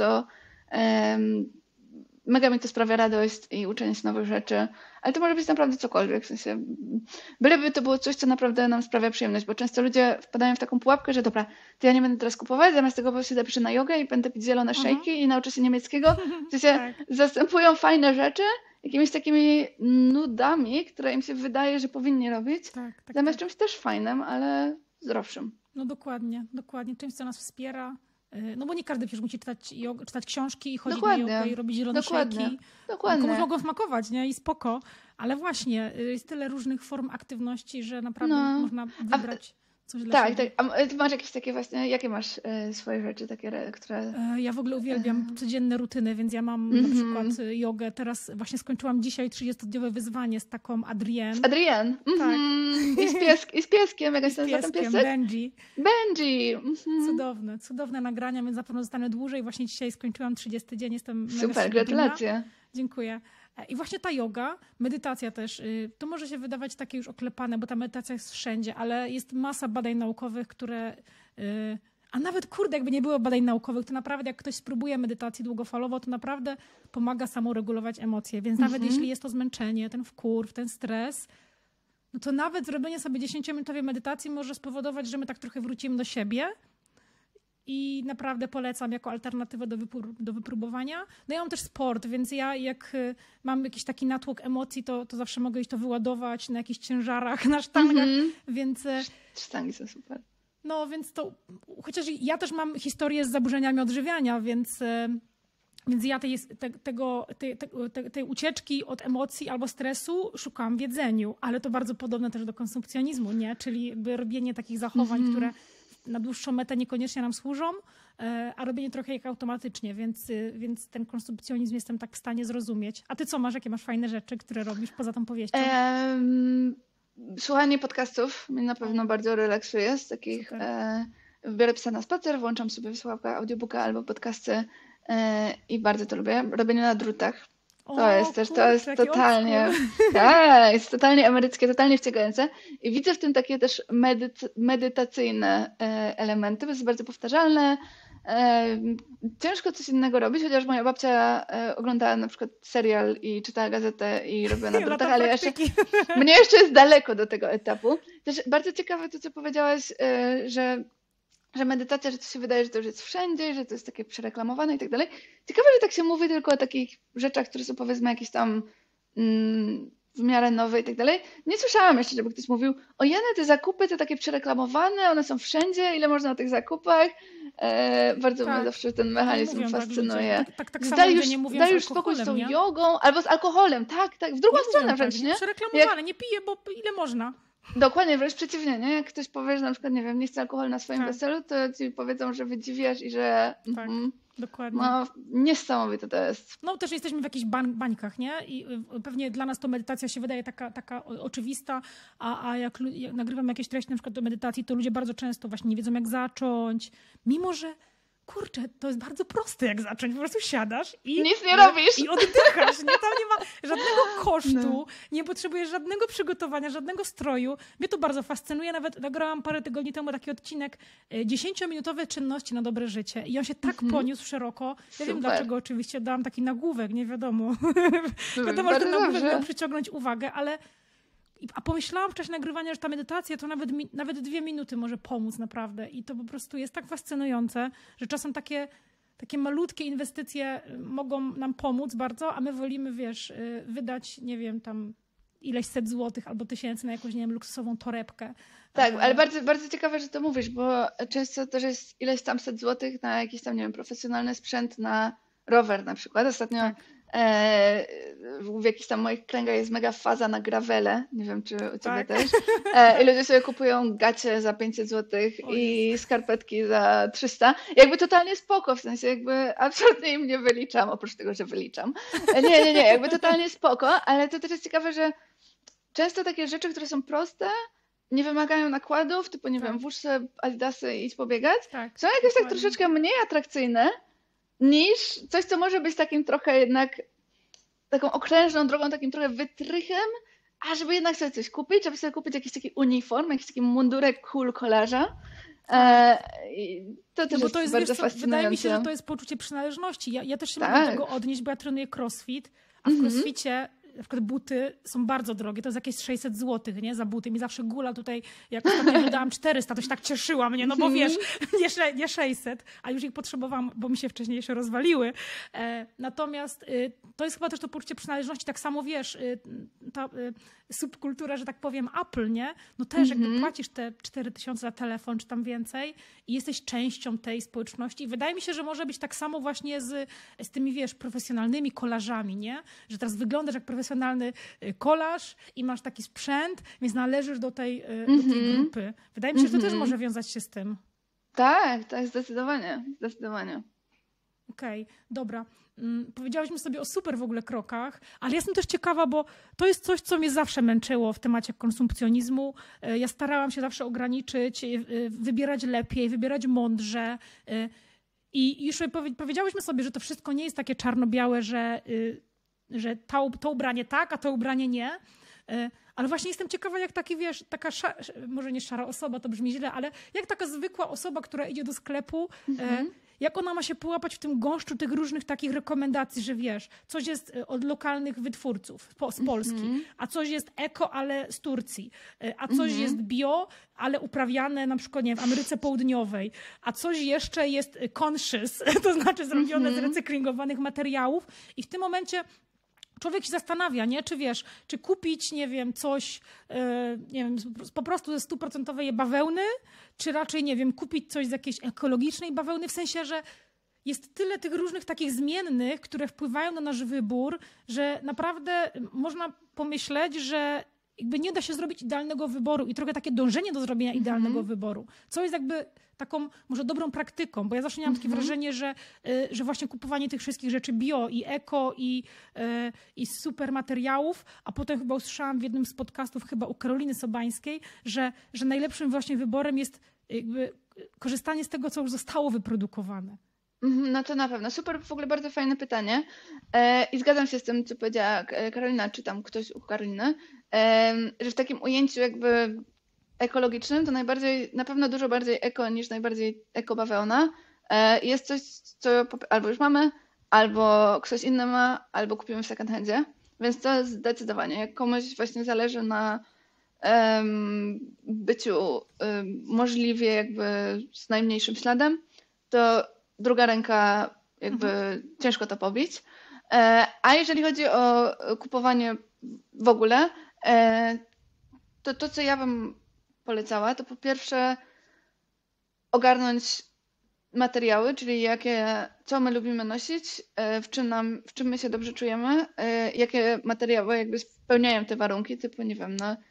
Mega mi to sprawia radość i uczenie się nowych rzeczy, ale to może być naprawdę cokolwiek, w sensie byleby to było coś, co naprawdę nam sprawia przyjemność, bo często ludzie wpadają w taką pułapkę, że dobra, to ja nie będę teraz kupować, zamiast tego się zapiszę na jogę i będę pić zielone szejki i nauczę się niemieckiego, w sensie zastępują fajne rzeczy jakimiś takimi nudami, które im się wydaje, że powinni robić, zamiast czymś też fajnym, ale zdrowszym. No dokładnie. Czymś, co nas wspiera. No bo nie każdy przecież musi czytać książki i chodzić na jogę i robić zielone szejki. Komuś mogą smakować, nie? I spoko. Ale właśnie jest tyle różnych form aktywności, że naprawdę można wybrać coś dla siebie. Tak. A ty masz jakieś takie właśnie, jakie masz swoje rzeczy takie, które... Ja w ogóle uwielbiam codzienne rutyny, więc ja mam na przykład jogę. Teraz właśnie skończyłam dzisiaj 30-dniowe wyzwanie z taką Adrienne. Z Adrienne. Tak. I z pieskiem. Jak się nazywa ten piesek? Benji. Cudowne nagrania, więc na pewno zostanę dłużej. Właśnie dzisiaj skończyłam 30 dzień. Jestem super, gratulacje. Dziękuję. I właśnie ta joga, medytacja też, to może się wydawać takie już oklepane, bo ta medytacja jest wszędzie, ale jest masa badań naukowych, które... A nawet jakby nie było badań naukowych, to naprawdę jak ktoś spróbuje medytacji długofalowo, to naprawdę pomaga samoregulować emocje. Więc nawet jeśli jest to zmęczenie, ten wkurw, ten stres, no to nawet zrobienie sobie 10-minutowej medytacji może spowodować, że my tak trochę wrócimy do siebie. I naprawdę polecam jako alternatywę do wypróbowania. No ja mam też sport, więc ja jak mam jakiś taki natłok emocji, to zawsze mogę iść to wyładować na jakichś ciężarach, na sztangach, więc... Sztangi są super. No więc to... Chociaż ja też mam historię z zaburzeniami odżywiania, więc ja tej ucieczki od emocji albo stresu szukałam w jedzeniu, ale to bardzo podobne też do konsumpcjonizmu, nie? Czyli jakby robienie takich zachowań, które na dłuższą metę niekoniecznie nam służą, a robienie trochę jak automatycznie, więc ten konsumpcjonizm jestem tak w stanie zrozumieć. A ty co masz? Jakie masz fajne rzeczy, które robisz poza tą powieścią? Słuchanie podcastów mnie na pewno bardzo relaksuje. Z takich biorę psa na spacer, włączam sobie w słuchawkach audiobooka albo podcasty i bardzo to lubię. Robienie na drutach. To jest totalnie, jest totalnie emeryckie, totalnie wciągające i widzę w tym takie też medytacyjne elementy, bo jest bardzo powtarzalne, Ciężko coś innego robić, chociaż moja babcia oglądała na przykład serial i czytała gazetę i robiła na drutach, ale mnie jeszcze jest daleko do tego etapu. Też bardzo ciekawe to, co powiedziałaś, że medytacja, że to się wydaje, że to już jest wszędzie, że to jest takie przereklamowane i tak dalej. Ciekawe, że tak się mówi tylko o takich rzeczach, które są powiedzmy jakieś tam w miarę nowe i tak dalej. Nie słyszałam jeszcze, żeby ktoś mówił, o jeny, te zakupy to takie przereklamowane, one są wszędzie, ile można o tych zakupach. Bardzo mnie zawsze ten mechanizm fascynuje. Tak samo nie mówią daj już spokój z tą jogą, albo z alkoholem, tak, w drugą stronę wręcz, nie? Przereklamowane, nie piję, bo ile można. Dokładnie, wręcz przeciwnie, nie? Jak ktoś powie, że na przykład, nie wiem, nie chce alkoholu na swoim weselu, to ci powiedzą, że wydziwiasz i że dokładnie. No, niesamowite to jest. No też jesteśmy w jakichś bańkach, nie? I pewnie dla nas to medytacja się wydaje taka oczywista, a jak nagrywam jakieś treści na przykład do medytacji, to ludzie bardzo często właśnie nie wiedzą, jak zacząć, mimo że kurczę, to jest bardzo proste, jak zacząć. Po prostu siadasz i nic nie robisz. I oddychasz. Nie? Tam nie ma żadnego kosztu, nie potrzebujesz żadnego przygotowania, żadnego stroju. Mnie to bardzo fascynuje. Nawet nagrałam parę tygodni temu taki odcinek 10-minutowe czynności na dobre życie. I on się tak poniósł szeroko. Ja wiem dlaczego oczywiście dałam taki nagłówek, nie wiadomo. Wiadomo, że ten nagłówek miał przyciągnąć uwagę, ale a pomyślałam w czasie nagrywania, że ta medytacja to nawet 2 minuty może pomóc naprawdę. I to po prostu jest tak fascynujące, że czasem takie malutkie inwestycje mogą nam pomóc bardzo, a my wolimy, wiesz, wydać, nie wiem, tam ileś set złotych albo tysięcy na jakąś, nie wiem, luksusową torebkę. Tak, ale bardzo, bardzo ciekawe, że to mówisz, bo często też jest ileś tam set złotych na jakiś tam, nie wiem, profesjonalny sprzęt na rower na przykład. Ostatnio w jakichś tam moich kręgach jest mega faza na gravele, nie wiem czy u ciebie też. I ludzie sobie kupują gacie za 500 zł i skarpetki za 300. Jakby totalnie spoko, w sensie jakby absolutnie im nie wyliczam, oprócz tego, że wyliczam. Nie, jakby totalnie spoko, ale to też jest ciekawe, że często takie rzeczy, które są proste, nie wymagają nakładów, typu nie wiem, włóż sobie adidasy i idź pobiegać, są jakieś tak troszeczkę mniej atrakcyjne, niż coś, co może być takim trochę jednak taką okrężną drogą, takim trochę wytrychem, a żeby jednak sobie coś kupić, żeby sobie kupić jakiś taki uniform, jakiś taki mundurek cool kolarza. To też jest bardzo fascynujące. Wydaje mi się, że to jest poczucie przynależności. Ja też się mogę do tego odnieść, bo ja trenuję crossfit, a w crossficie na przykład buty są bardzo drogie, to jest jakieś 600 zł, nie, za buty. Mi zawsze Gula tutaj, jak ostatnio wydałam 400, to się tak cieszyła mnie, no bo wiesz, nie 600, a już ich potrzebowałam, bo mi się wcześniejsze rozwaliły. Natomiast to jest chyba też to poczucie przynależności, tak samo wiesz, ta subkultura, że tak powiem, Apple, nie? No też jakby płacisz te 4000 za telefon, czy tam więcej i jesteś częścią tej społeczności. I wydaje mi się, że może być tak samo właśnie z tymi, wiesz, profesjonalnymi kolarzami, nie? Że teraz wyglądasz jak profesjonalny kolarz i masz taki sprzęt, więc należysz do tej grupy. Wydaje mi się, że to też może wiązać się z tym. Tak, zdecydowanie. Okej, dobra. Powiedziałyśmy sobie o super w ogóle krokach, ale jestem też ciekawa, bo to jest coś, co mnie zawsze męczyło w temacie konsumpcjonizmu. Ja starałam się zawsze ograniczyć, wybierać lepiej, wybierać mądrze. I już powiedziałyśmy sobie, że to wszystko nie jest takie czarno-białe, że to ubranie tak, a to ubranie nie. Ale właśnie jestem ciekawa, jak taki, wiesz, taka może nie szara osoba, to brzmi źle, ale jak taka zwykła osoba, która idzie do sklepu, jak ona ma się połapać w tym gąszczu tych różnych takich rekomendacji, że wiesz, coś jest od lokalnych wytwórców z Polski, a coś jest eko, ale z Turcji, a coś jest bio, ale uprawiane na przykład nie, w Ameryce Południowej, a coś jeszcze jest conscious, to znaczy zrobione z recyklingowanych materiałów i w tym momencie człowiek się zastanawia, nie? Czy wiesz, czy kupić, nie wiem, coś, nie wiem, po prostu ze 100% bawełny, czy raczej, nie wiem, kupić coś z jakiejś ekologicznej bawełny, w sensie, że jest tyle tych różnych takich zmiennych, które wpływają na nasz wybór, że naprawdę można pomyśleć, że jakby nie da się zrobić idealnego wyboru i trochę takie dążenie do zrobienia idealnego wyboru, co jest jakby taką może dobrą praktyką, bo ja zawsze miałam takie wrażenie, że właśnie kupowanie tych wszystkich rzeczy bio i eko i super materiałów, a potem chyba usłyszałam w jednym z podcastów chyba u Karoliny Sobańskiej, że najlepszym właśnie wyborem jest jakby korzystanie z tego, co już zostało wyprodukowane. No to na pewno. Super, w ogóle bardzo fajne pytanie. I zgadzam się z tym, co powiedziała Karolina, czy tam ktoś u Karoliny, że w takim ujęciu jakby ekologicznym to najbardziej, na pewno dużo bardziej eko niż najbardziej eko bawełna. Jest coś, co albo już mamy, albo ktoś inny ma, albo kupimy w second handzie, więc to zdecydowanie, jak komuś właśnie zależy na byciu możliwie jakby z najmniejszym śladem, to druga ręka jakby ciężko to pobić. A jeżeli chodzi o kupowanie w ogóle, to co ja bym polecała, to po pierwsze ogarnąć materiały, czyli co my lubimy nosić, w czym my się dobrze czujemy, jakie materiały jakby spełniają te warunki, typu nie wiem, no,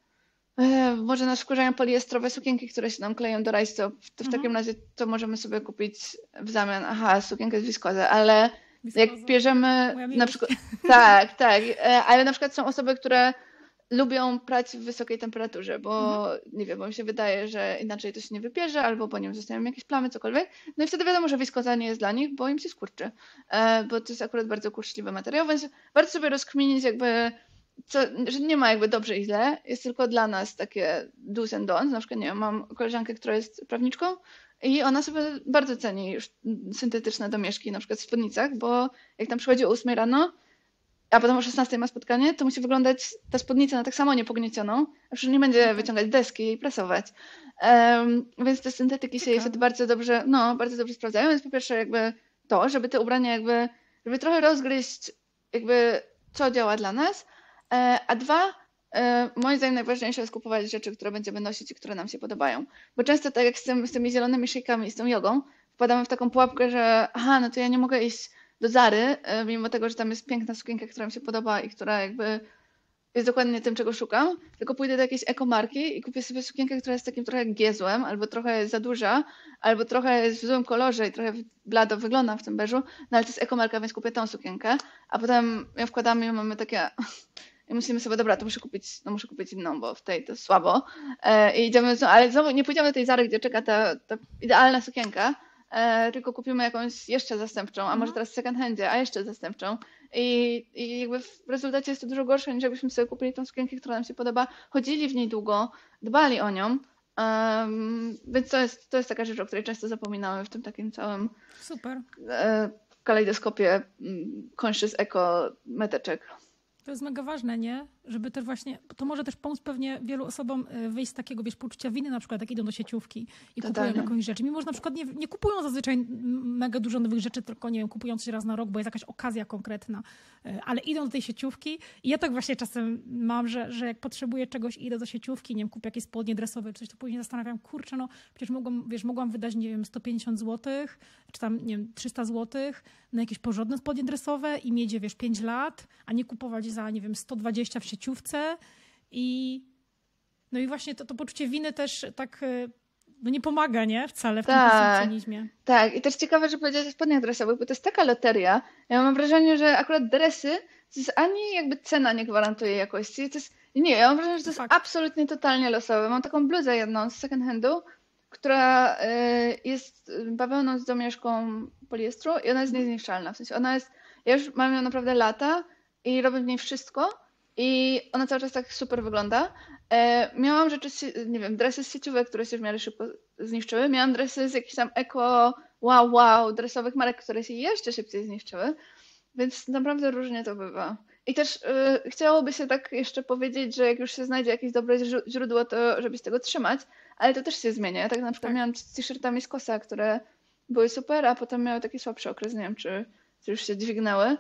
może nas wkurzają poliestrowe sukienki, które się nam kleją do rajstop, to w takim razie to możemy sobie kupić w zamian. Aha, sukienkę z wiskozy, ale jak bierzemy na przykład. Tak, ale na przykład są osoby, które lubią prać w wysokiej temperaturze, bo nie wiem, bo mi się wydaje, że inaczej to się nie wypierze, albo po nim zostają jakieś plamy, cokolwiek. No i wtedy wiadomo, że wiskoza nie jest dla nich, bo im się skurczy, bo to jest akurat bardzo kurczliwy materiał, więc warto sobie rozkminić jakby, że nie ma jakby dobrze i źle, jest tylko dla nas takie do's and don'ts. Na przykład, nie wiem, mam koleżankę, która jest prawniczką i ona sobie bardzo ceni już syntetyczne domieszki, na przykład w spódnicach, bo jak tam przychodzi o 8 rano, a potem o 16 ma spotkanie, to musi wyglądać ta spódnica na tak samo niepogniecioną, a przecież nie będzie wyciągać deski i prasować. Więc te syntetyki się wtedy bardzo dobrze sprawdzają. Więc po pierwsze jakby to, żeby te ubrania jakby, żeby trochę rozgryźć jakby co działa dla nas, a dwa, moim zdaniem najważniejsze jest kupować rzeczy, które będziemy nosić i które nam się podobają. Bo często tak jak z tymi zielonymi szejkami i z tą jogą, wpadamy w taką pułapkę, że no to ja nie mogę iść do Zary, mimo tego, że tam jest piękna sukienka, która mi się podoba i która jakby jest dokładnie tym, czego szukam, tylko pójdę do jakiejś ekomarki i kupię sobie sukienkę, która jest takim trochę giezłem, albo trochę jest za duża, albo trochę jest w złym kolorze i trochę blado wygląda w tym beżu, no ale to jest ekomarka, więc kupię tą sukienkę, a potem ją wkładamy i mamy takie... I myślimy sobie, dobra, to muszę kupić inną, bo w tej to słabo. I idziemy, ale znowu nie pójdziemy do tej Zary, gdzie czeka ta idealna sukienka, tylko kupimy jakąś jeszcze zastępczą, a może teraz w second handzie, a jeszcze zastępczą. I jakby w rezultacie jest to dużo gorsze, niż jakbyśmy sobie kupili tą sukienkę, która nam się podoba, chodzili w niej długo, dbali o nią. Więc to jest taka rzecz, o której często zapominamy w tym takim całym kalejdoskopie conscious eco meteczek. To jest mega ważne, nie? Żeby też właśnie, to może też pomóc pewnie wielu osobom wyjść z takiego, poczucia winy, na przykład jak idą do sieciówki i kupują jakąś rzecz. Mimo, że na przykład nie kupują zazwyczaj mega dużo nowych rzeczy, tylko nie wiem, kupują coś raz na rok, bo jest jakaś okazja konkretna, ale idą do tej sieciówki i ja tak właśnie czasem mam, że jak potrzebuję czegoś, idę do sieciówki, nie wiem, kupię jakieś spodnie dresowe czy coś, to później zastanawiam, kurczę, no przecież mogłam wydać, nie wiem, 150 zł, czy tam, nie wiem, 300 zł na jakieś porządne spodnie dresowe i mieć je, 5 lat, a nie kupować za, nie wiem, 120 w sieciówce. No i właśnie to poczucie winy też tak nie pomaga, nie? Wcale w tym konsumpcjonizmie. Tak, i też ciekawe, że powiedziałeś o spodniach dresowych, bo to jest taka loteria. Ja mam wrażenie, że akurat dresy to jest ani jakby cena nie gwarantuje jakości. Ja mam wrażenie, że to jest absolutnie totalnie losowe. Mam taką bluzę jedną z second handu, która jest bawełną z domieszką poliestru i ona jest niezniszczalna. W sensie ja już mam ją naprawdę lata i robię w niej wszystko. I ona cały czas tak super wygląda. Miałam rzeczy, nie wiem, dresy z sieciówek, które się w miarę szybko zniszczyły. Miałam dresy z jakichś tam dresowych marek, które się jeszcze szybciej zniszczyły. Więc naprawdę różnie to bywa. I też chciałoby się tak jeszcze powiedzieć, że jak już się znajdzie jakieś dobre źródło, to żeby się tego trzymać, ale to też się zmienia. Ja tak na przykład miałam z t-shirtami z Kosa, które były super, a potem miały taki słabszy okres, nie wiem, czy już się dźwignęły.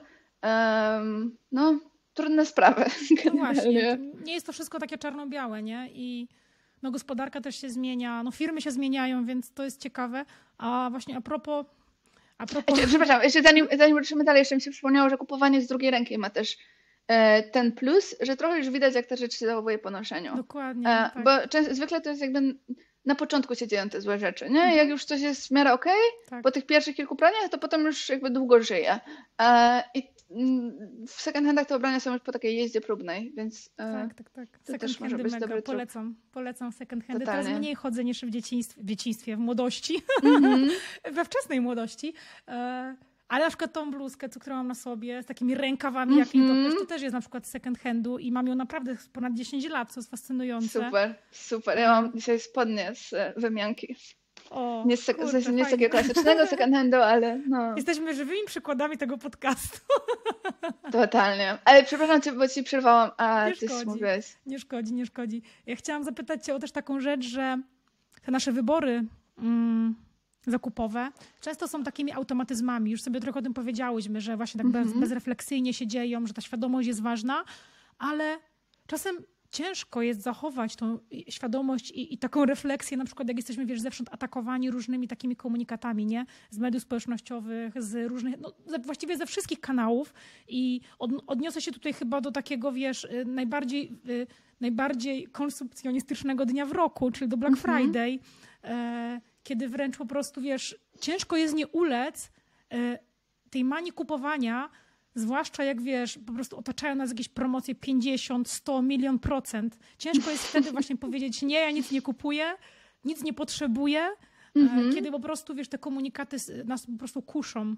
Trudne sprawy. No właśnie, nie jest to wszystko takie czarno-białe, nie? I gospodarka też się zmienia, firmy się zmieniają, więc to jest ciekawe. A właśnie a propos... Przepraszam, jeszcze zanim ruszymy dalej, jeszcze mi się przypomniało, że kupowanie z drugiej ręki ma też ten plus, że trochę już widać, jak ta rzecz się zachowuje po noszeniu. Dokładnie. Tak. Bo zwykle to jest jakby na początku się dzieją te złe rzeczy, nie? Jak już coś jest w miarę okej, po tych pierwszych kilku praniach, to potem już jakby długo żyje. I w second handach te ubrania są już po takiej jeździe próbnej, więc tak. To też może być dobry trup. Polecam second handy. Teraz mniej chodzę niż w dzieciństwie, w młodości, we wczesnej młodości. Ale na przykład tą bluzkę, którą mam na sobie, z takimi rękawami, jak to też jest na przykład z second handu i mam ją naprawdę ponad 10 lat, co jest fascynujące. Super. Ja mam dzisiaj spodnie z wymianki. O, Nie z, w sensie nie z fajnie. takiego klasycznego second handu, ale no. Jesteśmy żywymi przykładami tego podcastu. Totalnie. Ale przepraszam cię, bo ci przerwałam, a Nie ty szkodzi. mówiłaś. Nie szkodzi, nie szkodzi. Ja chciałam zapytać cię o też taką rzecz, że te nasze wybory zakupowe często są takimi automatyzmami. Już sobie trochę o tym powiedziałyśmy, że właśnie tak bezrefleksyjnie się dzieją, że ta świadomość jest ważna, ale czasem ciężko jest zachować tą świadomość i taką refleksję, na przykład jak jesteśmy, wiesz, zewsząd atakowani różnymi takimi komunikatami, nie? Z mediów społecznościowych, z różnych, no, właściwie ze wszystkich kanałów i odniosę się tutaj chyba do takiego, wiesz, najbardziej konsumpcjonistycznego dnia w roku, czyli do Black Friday, kiedy wręcz po prostu, wiesz, ciężko jest nie ulec tej manii kupowania, zwłaszcza jak, wiesz, po prostu otaczają nas jakieś promocje 50, 100, milion procent. Ciężko jest wtedy właśnie powiedzieć, nie, ja nic nie kupuję, nic nie potrzebuję, kiedy po prostu, wiesz, te komunikaty nas po prostu kuszą.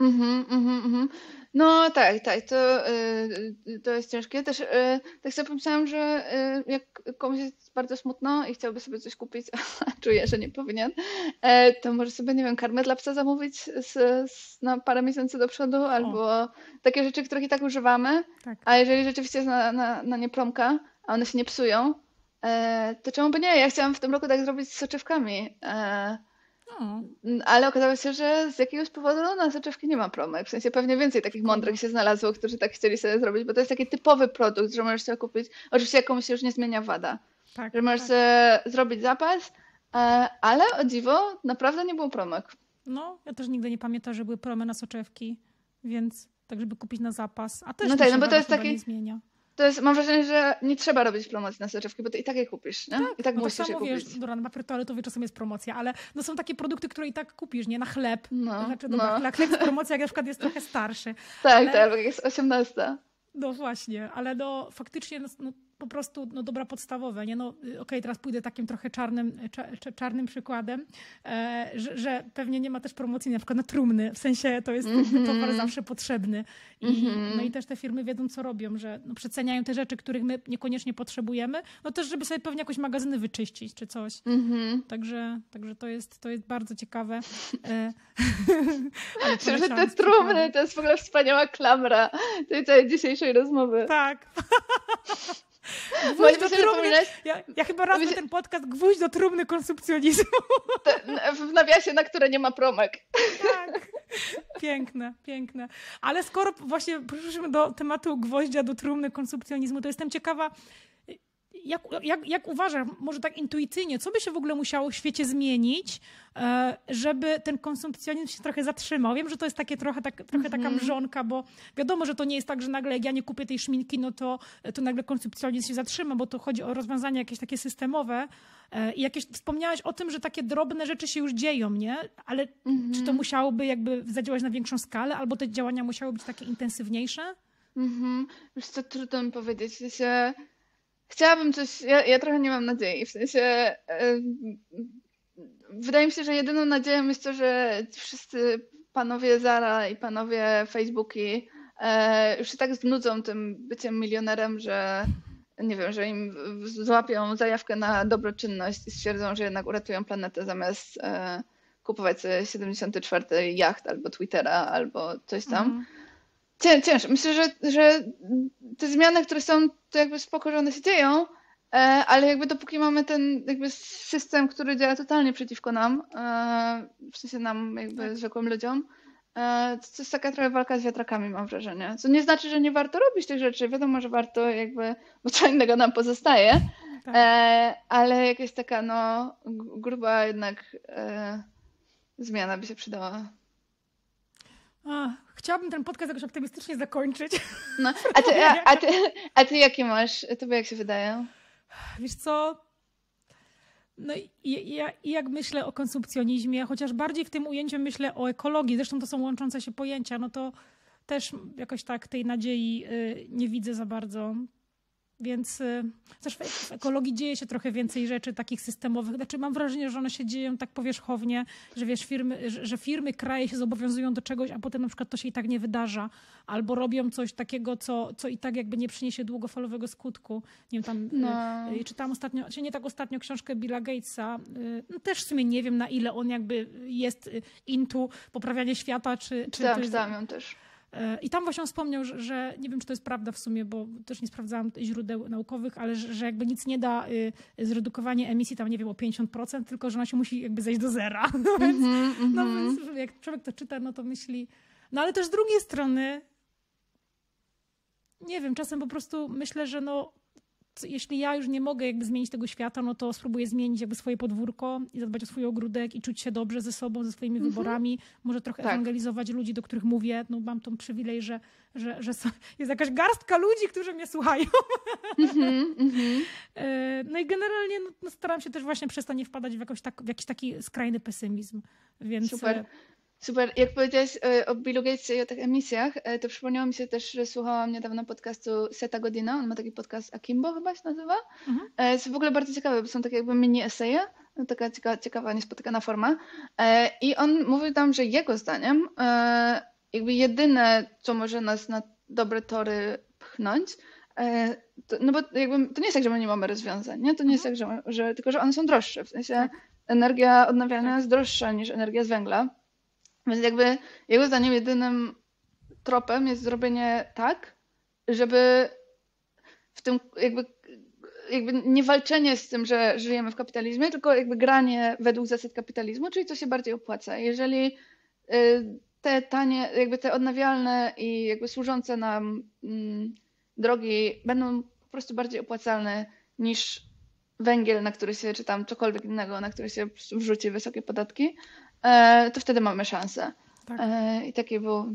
No tak, to jest ciężkie. Też tak sobie pomyślałam, że jak komuś jest bardzo smutno i chciałby sobie coś kupić, a czuje, że nie powinien, to może sobie, nie wiem, karmę dla psa zamówić na parę miesięcy do przodu, albo takie rzeczy, których i tak używamy. Tak. A jeżeli rzeczywiście jest na nie promka, a one się nie psują, to czemu by nie? Ja chciałam w tym roku tak zrobić z soczewkami. Ale okazało się, że z jakiegoś powodu na soczewki nie ma promek. W sensie pewnie więcej takich mądrych się znalazło, którzy tak chcieli sobie zrobić, bo to jest taki typowy produkt, że możesz sobie kupić. Oczywiście jak komuś się już nie zmienia wada. Tak, że możesz sobie zrobić zapas, ale o dziwo naprawdę nie było promek. No, ja też nigdy nie pamiętam, że były promy na soczewki, więc tak, żeby kupić na zapas. A też No mi tak, się no bo to jest chyba taki. nie zmienia. To jest, mam wrażenie, że nie trzeba robić promocji na soczewki, bo ty i tak je kupisz, nie? I tak No musisz tak je samo, kupić. wiesz, na papieru toaletowy czasem jest promocja, ale no są takie produkty, które i tak kupisz, nie? Na chleb. No, Znaczy, dobra, no. chleb jest promocja, jak na przykład jest trochę starszy. Tak, ale... tak, jak jest 18. No właśnie, ale no faktycznie no, po prostu no, dobra podstawowe, nie? No okej, teraz pójdę takim trochę czarnym przykładem, że pewnie nie ma też promocji na przykład na trumny, w sensie to jest towar zawsze potrzebny. No i też te firmy wiedzą, co robią, że no, przeceniają te rzeczy, których my niekoniecznie potrzebujemy, no też, żeby sobie pewnie jakoś magazyny wyczyścić czy coś. Także to jest bardzo ciekawe. Myślę, że te trumny to jest w ogóle wspaniała klamra tej całej dzisiejszej rozmowy. Tak. Gwóźdź do trumny. Ja chyba raz na ten podcast gwóźdź do trumny konsumpcjonizmu. W nawiasie, na które nie ma promek. Tak. Piękne, piękne. Ale skoro właśnie przyszliśmy do tematu gwoździa do trumny konsumpcjonizmu, to jestem ciekawa, jak uważasz, może tak intuicyjnie, co by się w ogóle musiało w świecie zmienić, żeby ten konsumpcjonizm się trochę zatrzymał? Wiem, że to jest takie trochę taka mrzonka, bo wiadomo, że to nie jest tak, że nagle jak ja nie kupię tej szminki, no to nagle konsumpcjonizm się zatrzyma, bo to chodzi o rozwiązania jakieś takie systemowe. I jakieś wspomniałaś o tym, że takie drobne rzeczy się już dzieją, nie? Ale czy to musiałoby jakby zadziałać na większą skalę, albo te działania musiały być takie intensywniejsze? Wiesz co, trudno mi powiedzieć. W sensie, chciałabym coś, ja trochę nie mam nadziei, w sensie wydaje mi się, że jedyną nadzieją jest to, że wszyscy panowie Zara i panowie Facebooki już się tak znudzą tym byciem milionerem, że nie wiem, że im złapią zajawkę na dobroczynność i stwierdzą, że jednak uratują planetę zamiast kupować sobie 74 jacht albo Twittera albo coś tam. Ciężko. Myślę, że te zmiany, które są, to jakby spoko, że one się dzieją, ale jakby dopóki mamy ten jakby system, który działa totalnie przeciwko nam, w sensie nam jakby zwykłym ludziom, to jest taka trochę walka z wiatrakami, mam wrażenie. Co nie znaczy, że nie warto robić tych rzeczy. Wiadomo, że warto jakby, bo co innego nam pozostaje, tak. Ale jakaś taka no gruba jednak zmiana by się przydała. Chciałabym ten podcast jakoś optymistycznie zakończyć. No, a ty jakie masz? Tobie jak się wydaje? Wiesz co? No i jak myślę o konsumpcjonizmie, chociaż bardziej w tym ujęciu myślę o ekologii, zresztą to są łączące się pojęcia, no to też jakoś tak tej nadziei nie widzę za bardzo. Więc też w ekologii dzieje się trochę więcej rzeczy takich systemowych. Znaczy mam wrażenie, że one się dzieją tak powierzchownie, że wiesz, firmy, kraje się zobowiązują do czegoś, a potem na przykład to się i tak nie wydarza. Albo robią coś takiego, co i tak jakby nie przyniesie długofalowego skutku. Nie wiem, tam czytałam ostatnio, czy nie tak ostatnio książkę Billa Gatesa. No też w sumie nie wiem, na ile on jakby jest into poprawianie świata, czy Czytałam ją też. I tam właśnie on wspomniał, że nie wiem, czy to jest prawda w sumie, bo też nie sprawdzałam źródeł naukowych, ale że jakby nic nie da zredukowanie emisji tam, nie wiem, o 50%, tylko że ona się musi jakby zejść do zera. No więc jak człowiek to czyta, no to myśli... No ale też z drugiej strony, nie wiem, czasem po prostu myślę, że jeśli ja już nie mogę jakby zmienić tego świata, no to spróbuję zmienić jakby swoje podwórko i zadbać o swój ogródek i czuć się dobrze ze sobą, ze swoimi wyborami. Może trochę ewangelizować ludzi, do których mówię. No mam tą przywilej, że jest jakaś garstka ludzi, którzy mnie słuchają. No i generalnie staram się też właśnie przestać nie wpadać w jakiś taki skrajny pesymizm. Więc... Super. Jak powiedziałeś o Billu Gatesie i o tych emisjach, to przypomniało mi się też, że słuchałam niedawno podcastu Setha Godina. On ma taki podcast Akimbo chyba się nazywa. Jest w ogóle bardzo ciekawe, bo są takie jakby mini eseje. Taka ciekawa, niespotykana forma. I on mówił tam, że jego zdaniem jakby jedyne, co może nas na dobre tory pchnąć, no bo jakby to nie jest tak, że my nie mamy rozwiązań, nie? To nie jest tak, tylko że one są droższe. W sensie energia odnawialna jest droższa niż energia z węgla. Więc jakby jego zdaniem jedynym tropem jest zrobienie tak, żeby w tym jakby nie walczenie z tym, że żyjemy w kapitalizmie, tylko jakby granie według zasad kapitalizmu, czyli co się bardziej opłaca. Jeżeli te tanie, jakby te odnawialne i jakby służące nam drogi będą po prostu bardziej opłacalne niż węgiel, na który się, czy tam cokolwiek innego, na który się wrzuci wysokie podatki, to wtedy mamy szansę. Tak. I taki był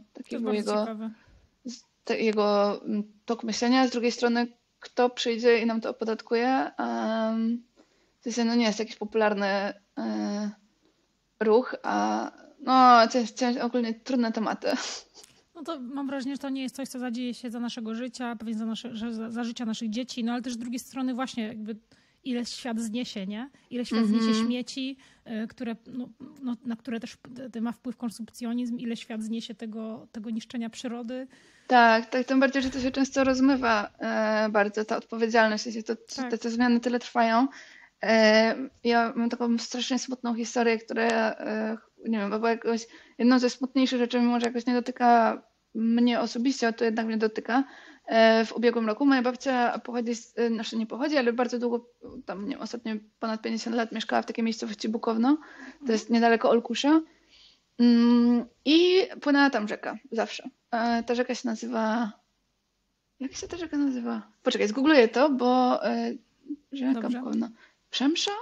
jego tok myślenia. Z drugiej strony, kto przyjdzie i nam to opodatkuje, to jest, nie jest jakiś popularny ruch, a ogólnie trudne tematy. No to mam wrażenie, że to nie jest coś, co zadzieje się za naszego życia, pewnie za życia naszych dzieci, no ale też z drugiej strony właśnie jakby ile świat zniesie, nie? Ile świat zniesie śmieci, na które też ma wpływ konsumpcjonizm, ile świat zniesie tego niszczenia przyrody. Tak, tym bardziej, że to się często rozmywa bardzo, ta odpowiedzialność, te zmiany tyle trwają. Ja mam taką strasznie smutną historię, która, nie wiem, była jakoś jedną ze smutniejszych rzeczy, mimo że jakoś nie dotyka mnie osobiście, a to jednak mnie dotyka. W ubiegłym roku moja babcia pochodzi, nie pochodzi, ale bardzo długo, tam nie wiem, ostatnio ponad 50 lat mieszkała w takiej miejscowości Bukowno, to jest niedaleko Olkusza i płynęła tam rzeka, zawsze. Ta rzeka się nazywa... Jak się ta rzeka nazywa? Poczekaj, zgoogluję to, bo rzeka Bukowno. Przemsza?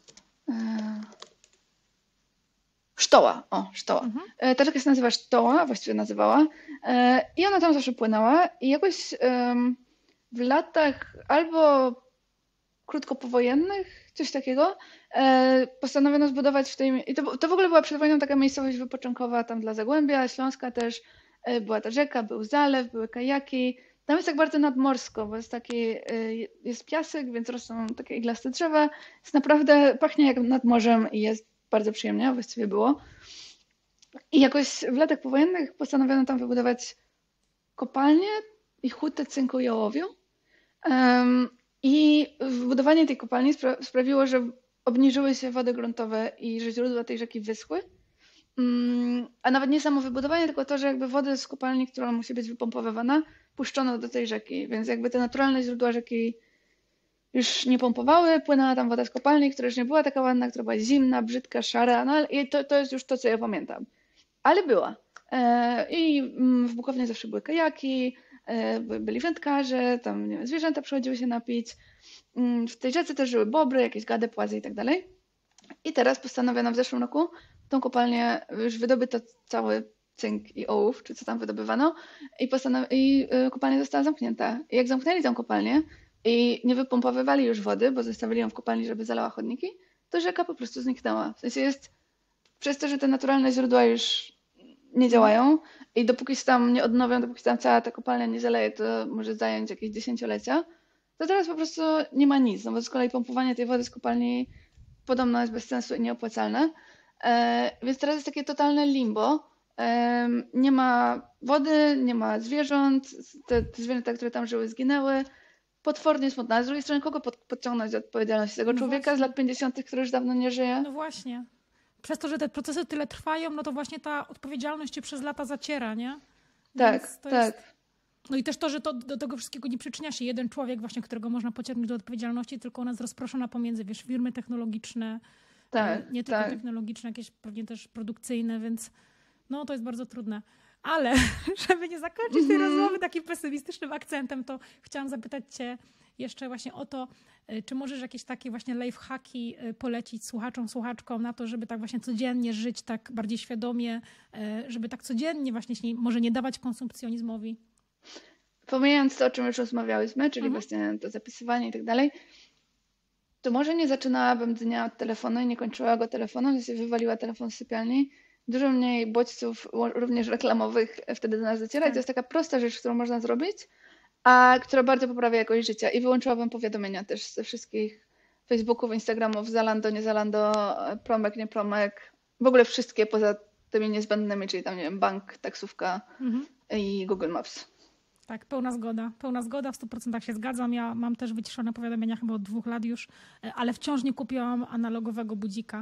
Sztoła. Sztoła. Ta rzeka się nazywa Sztoła, właściwie nazywała. I ona tam zawsze płynęła i jakoś w latach albo krótkopowojennych, coś takiego, postanowiono zbudować w tej... I to w ogóle była przed wojną taka miejscowość wypoczynkowa tam dla Zagłębia, Śląska też. Była ta rzeka, był zalew, były kajaki. Tam jest tak bardzo nadmorsko, bo jest piasek, więc rosną takie iglaste drzewa. Jest naprawdę, pachnie jak nad morzem i jest bardzo przyjemnie, właściwie było. I jakoś w latach powojennych postanowiono tam wybudować kopalnię i hutę cynku i ołowiu. I wybudowanie tej kopalni sprawiło, że obniżyły się wody gruntowe i że źródła tej rzeki wyschły. A nawet nie samo wybudowanie, tylko to, że jakby wodę z kopalni, która musi być wypompowywana, puszczono do tej rzeki. Więc jakby te naturalne źródła rzeki już nie pompowały, płynęła tam woda z kopalni, która już nie była taka ładna, która była zimna, brzydka, szara, no i to jest już to, co ja pamiętam. Ale była. I w Bukownie zawsze były kajaki, byli wędkarze, tam nie wiem, zwierzęta przychodziły się napić. W tej rzece też żyły bobry, jakieś gady, płazy i tak dalej. I teraz postanowiono w zeszłym roku tą kopalnię, już wydobyto cały cynk i ołów, czy co tam wydobywano, i kopalnia została zamknięta. I jak zamknęli tą kopalnię i nie wypompowywali już wody, bo zostawili ją w kopalni, żeby zalała chodniki, to rzeka po prostu zniknęła. W sensie jest, przez to, że te naturalne źródła już nie działają i dopóki się tam nie odnowią, dopóki tam cała ta kopalnia nie zaleje, to może zająć jakieś dziesięciolecia, to teraz po prostu nie ma nic, no bo z kolei pompowanie tej wody z kopalni podobno jest bez sensu i nieopłacalne. Więc teraz jest takie totalne limbo. Nie ma wody, nie ma zwierząt, te zwierzęta, które tam żyły, zginęły. Potwornie smutne. A z drugiej strony kogo podciągnąć do odpowiedzialności? Tego człowieka z lat 50., który już dawno nie żyje? No właśnie. Przez to, że te procesy tyle trwają, no to właśnie ta odpowiedzialność się przez lata zaciera, nie? Tak, Więc to tak. jest... No i też to, że to do tego wszystkiego nie przyczynia się jeden człowiek właśnie, którego można pociągnąć do odpowiedzialności, tylko ona jest rozproszona pomiędzy, wiesz, firmy technologiczne, Tak, nie tylko tak. technologiczne, jakieś pewnie też produkcyjne, więc no to jest bardzo trudne. Ale żeby nie zakończyć tej rozmowy takim pesymistycznym akcentem, to chciałam zapytać cię jeszcze właśnie o to, czy możesz jakieś takie właśnie lifehacki polecić słuchaczom, słuchaczkom na to, żeby tak właśnie codziennie żyć tak bardziej świadomie, żeby tak codziennie właśnie może nie dawać konsumpcjonizmowi? Pomijając to, o czym już rozmawiałyśmy, czyli właśnie to zapisywanie i tak dalej, to może nie zaczynałabym dnia od telefonu i nie kończyła go telefonem, że się wywaliła telefon z sypialni. Dużo mniej bodźców, również reklamowych, wtedy do nas dociera. I to jest taka prosta rzecz, którą można zrobić, a która bardzo poprawia jakość życia. I wyłączyłabym powiadomienia też ze wszystkich Facebooków, Instagramów, Zalando, nie Zalando, promek, nie promek. W ogóle wszystkie poza tymi niezbędnymi, czyli tam, nie wiem, bank, taksówka i Google Maps. Tak, pełna zgoda, w 100% się zgadzam. Ja mam też wyciszone powiadomienia chyba od 2 lat już, ale wciąż nie kupiłam analogowego budzika.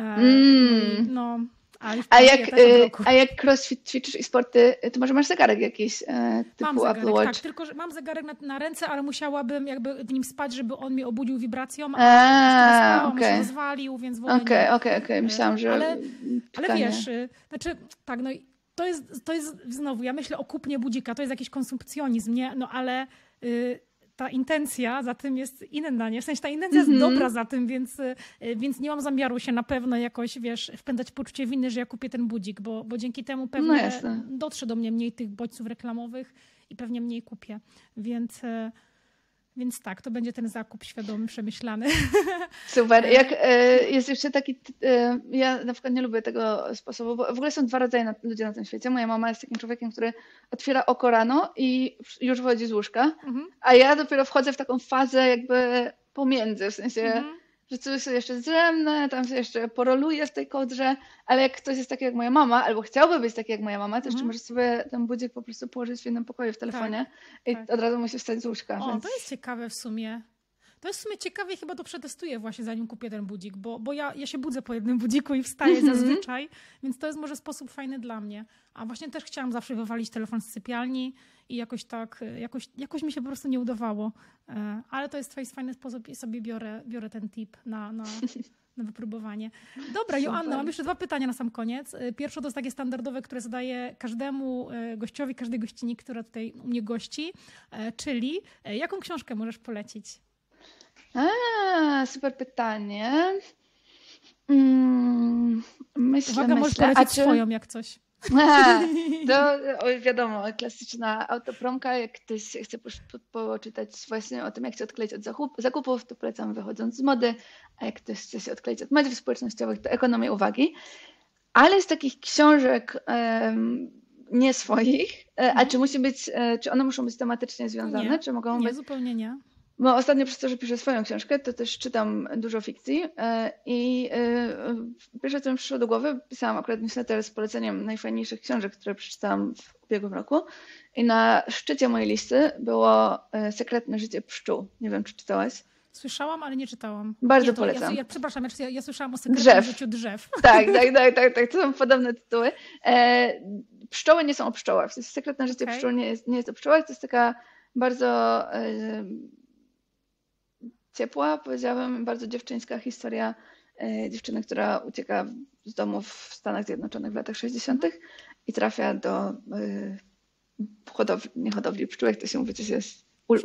No, a jak crossfit ćwiczysz i sporty, to może masz zegarek jakiś typu mam zegarek, Apple Watch? tak, tylko że mam zegarek na ręce, ale musiałabym jakby w nim spać, żeby on mnie obudził wibracją, on się rozwalił, więc w ogóle Okej. Myślałam, że... Ale wiesz, znaczy tak, no to jest znowu, ja myślę o kupnie budzika, to jest jakiś konsumpcjonizm, nie? No ale ta intencja za tym jest inna, nie? W sensie ta intencja jest dobra za tym, więc nie mam zamiaru się na pewno jakoś, wiesz, wpędzać w poczucie winy, że ja kupię ten budzik, bo dzięki temu pewnie dotrze do mnie mniej tych bodźców reklamowych i pewnie mniej kupię, więc tak, to będzie ten zakup świadomy, przemyślany. Super. Jest jeszcze taki, ja na przykład nie lubię tego sposobu, bo w ogóle są 2 rodzaje ludzi na tym świecie. Moja mama jest takim człowiekiem, który otwiera oko rano i już wychodzi z łóżka, a ja dopiero wchodzę w taką fazę jakby pomiędzy, w sensie, że coś sobie jeszcze zdrzemnę, tam się jeszcze poroluję w tej kołdrze, ale jak ktoś jest taki jak moja mama, albo chciałby być taki jak moja mama, to jeszcze może sobie ten budzik po prostu położyć w innym pokoju w telefonie i od razu musi wstać z łóżka. Więc... To jest ciekawe w sumie. To jest w sumie ciekawe i chyba to przetestuję właśnie, zanim kupię ten budzik, bo ja się budzę po jednym budziku i wstaję zazwyczaj, więc to jest może sposób fajny dla mnie. A właśnie też chciałam zawsze wywalić telefon z sypialni i jakoś mi się po prostu nie udawało. Ale to jest fajny sposób i sobie biorę ten tip na wypróbowanie. Dobra, Joanna, mam jeszcze 2 pytania na sam koniec. Pierwsze to jest takie standardowe, które zadaję każdemu gościowi, każdej gościni, która tutaj u mnie gości, czyli jaką książkę możesz polecić? Super pytanie. Uwaga, możesz polecić swoją jak coś. Wiadomo, klasyczna autopromka. Jak ktoś chce poczytać właśnie o tym, jak się odkleić od zakupów, to polecam Wychodząc z mody, a jak ktoś chce się odkleić od mediów społecznościowych, to Ekonomia uwagi. Ale z takich książek nie swoich, a czy one muszą być tematycznie związane? Nie, czy mogą być... zupełnie nie. Bo ostatnio przez to, że piszę swoją książkę, to też czytam dużo fikcji i pierwsze, co mi przyszło do głowy, pisałam akurat newsletter z poleceniem najfajniejszych książek, które przeczytałam w ubiegłym roku i na szczycie mojej listy było Sekretne życie pszczół. Nie wiem, czy czytałaś? Słyszałam, ale nie czytałam. Bardzo polecam. Przepraszam, ja słyszałam o sekretnym życiu drzew. Tak, to są podobne tytuły. Pszczoły nie są o pszczołach. Sekretne życie pszczół nie jest o pszczołach, to jest taka bardzo ciepła, powiedziałabym, bardzo dziewczyńska historia dziewczyny, która ucieka z domu w Stanach Zjednoczonych w latach 60. i trafia do hodowli pszczół, jak to się mówi, coś jest...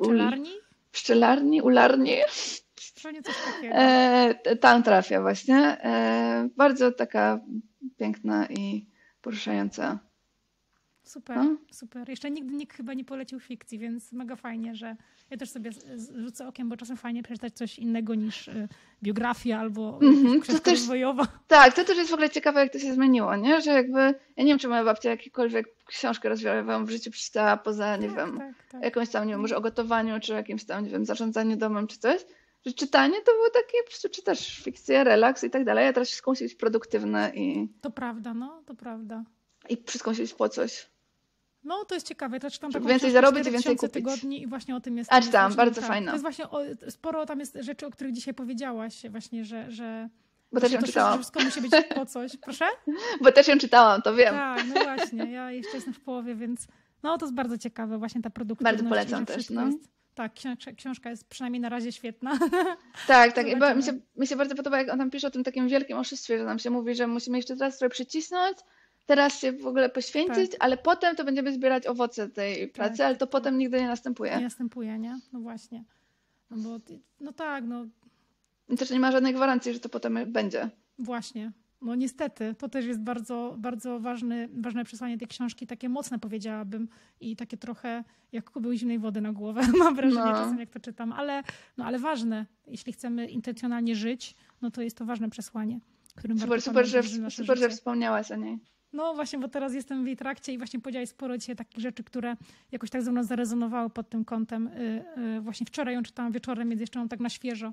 Ularni? Coś takiego. Tam trafia właśnie. Bardzo taka piękna i poruszająca super, super. Jeszcze nigdy nikt chyba nie polecił fikcji, więc mega fajnie, że ja też sobie rzucę okiem, bo czasem fajnie przeczytać coś innego niż biografia albo książka rozwojowa. Tak, to też jest w ogóle ciekawe, jak to się zmieniło, nie? Że jakby, ja nie wiem, czy moja babcia jakąkolwiek książkę rozwojową w życiu przeczytała poza, nie wiem, jakąś tam, nie wiem, może o gotowaniu, czy jakimś tam, nie wiem, zarządzaniu domem, czy coś. Że czytanie to było takie, po prostu czytasz fikcję, relaks i tak dalej, a teraz wszystko musi być produktywne i... To prawda, no, to prawda. I wszystko musi być po coś. No, to jest ciekawe. Ja czytam taką więcej zarobić i więcej kupić. tygodni i właśnie o tym jest. Czytałam, bardzo fajna. To jest właśnie, sporo tam jest rzeczy, o których dzisiaj powiedziałaś, właśnie, że bo też ją czytałam. Wszystko musi być po coś. Proszę? Bo też ją czytałam, to wiem. Tak, no właśnie. Ja jeszcze jestem w połowie, więc no to jest bardzo ciekawe, właśnie ta produktywność. Bardzo polecam też, no. Tak, książka jest przynajmniej na razie świetna. Tak. Mi się bardzo podoba, jak on tam pisze o tym takim wielkim oszustwie, że nam się mówi, że musimy jeszcze teraz trochę przycisnąć, teraz się w ogóle poświęcić, ale potem to będziemy zbierać owoce tej pracy, ale to potem nigdy nie następuje. Nie następuje, nie? No właśnie. No bo, no tak, no. I też nie ma żadnej gwarancji, że to potem będzie. Właśnie. No niestety, to też jest bardzo, bardzo ważne przesłanie tej książki, takie mocne powiedziałabym i takie trochę jak kubeł zimnej wody na głowę, mam wrażenie czasem jak to czytam, ale ważne, jeśli chcemy intencjonalnie żyć, no to jest to ważne przesłanie, którym super, że wspomniałaś o niej. No właśnie, bo teraz jestem w jej trakcie i właśnie powiedziałaś sporo dzisiaj takich rzeczy, które jakoś tak ze mną zarezonowały pod tym kątem. Właśnie wczoraj ją czytałam wieczorem, więc jeszcze mam tak na świeżo.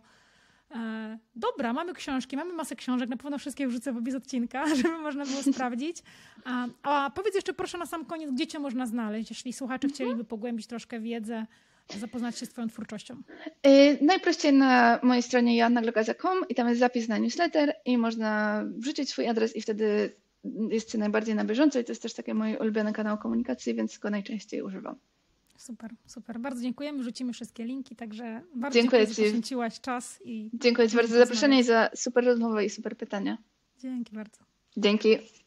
Dobra, mamy książki, mamy masę książek, na pewno wszystkie wrzucę w opis odcinka, żeby można było sprawdzić. A powiedz jeszcze proszę na sam koniec, gdzie cię można znaleźć, jeśli słuchacze chcieliby pogłębić troszkę wiedzę, zapoznać się z twoją twórczością. Najprościej na mojej stronie joannaglokaza.com i tam jest zapis na newsletter i można wrzucić swój adres i wtedy jest się najbardziej na bieżąco i to jest też taki mój ulubiony kanał komunikacji, więc go najczęściej używam. Super. Bardzo dziękujemy. Wrzucimy wszystkie linki, także bardzo dziękuję że poświęciłaś czas. Dziękuję Ci bardzo za zaproszenie i za super rozmowę i super pytania. Dzięki bardzo. Dzięki.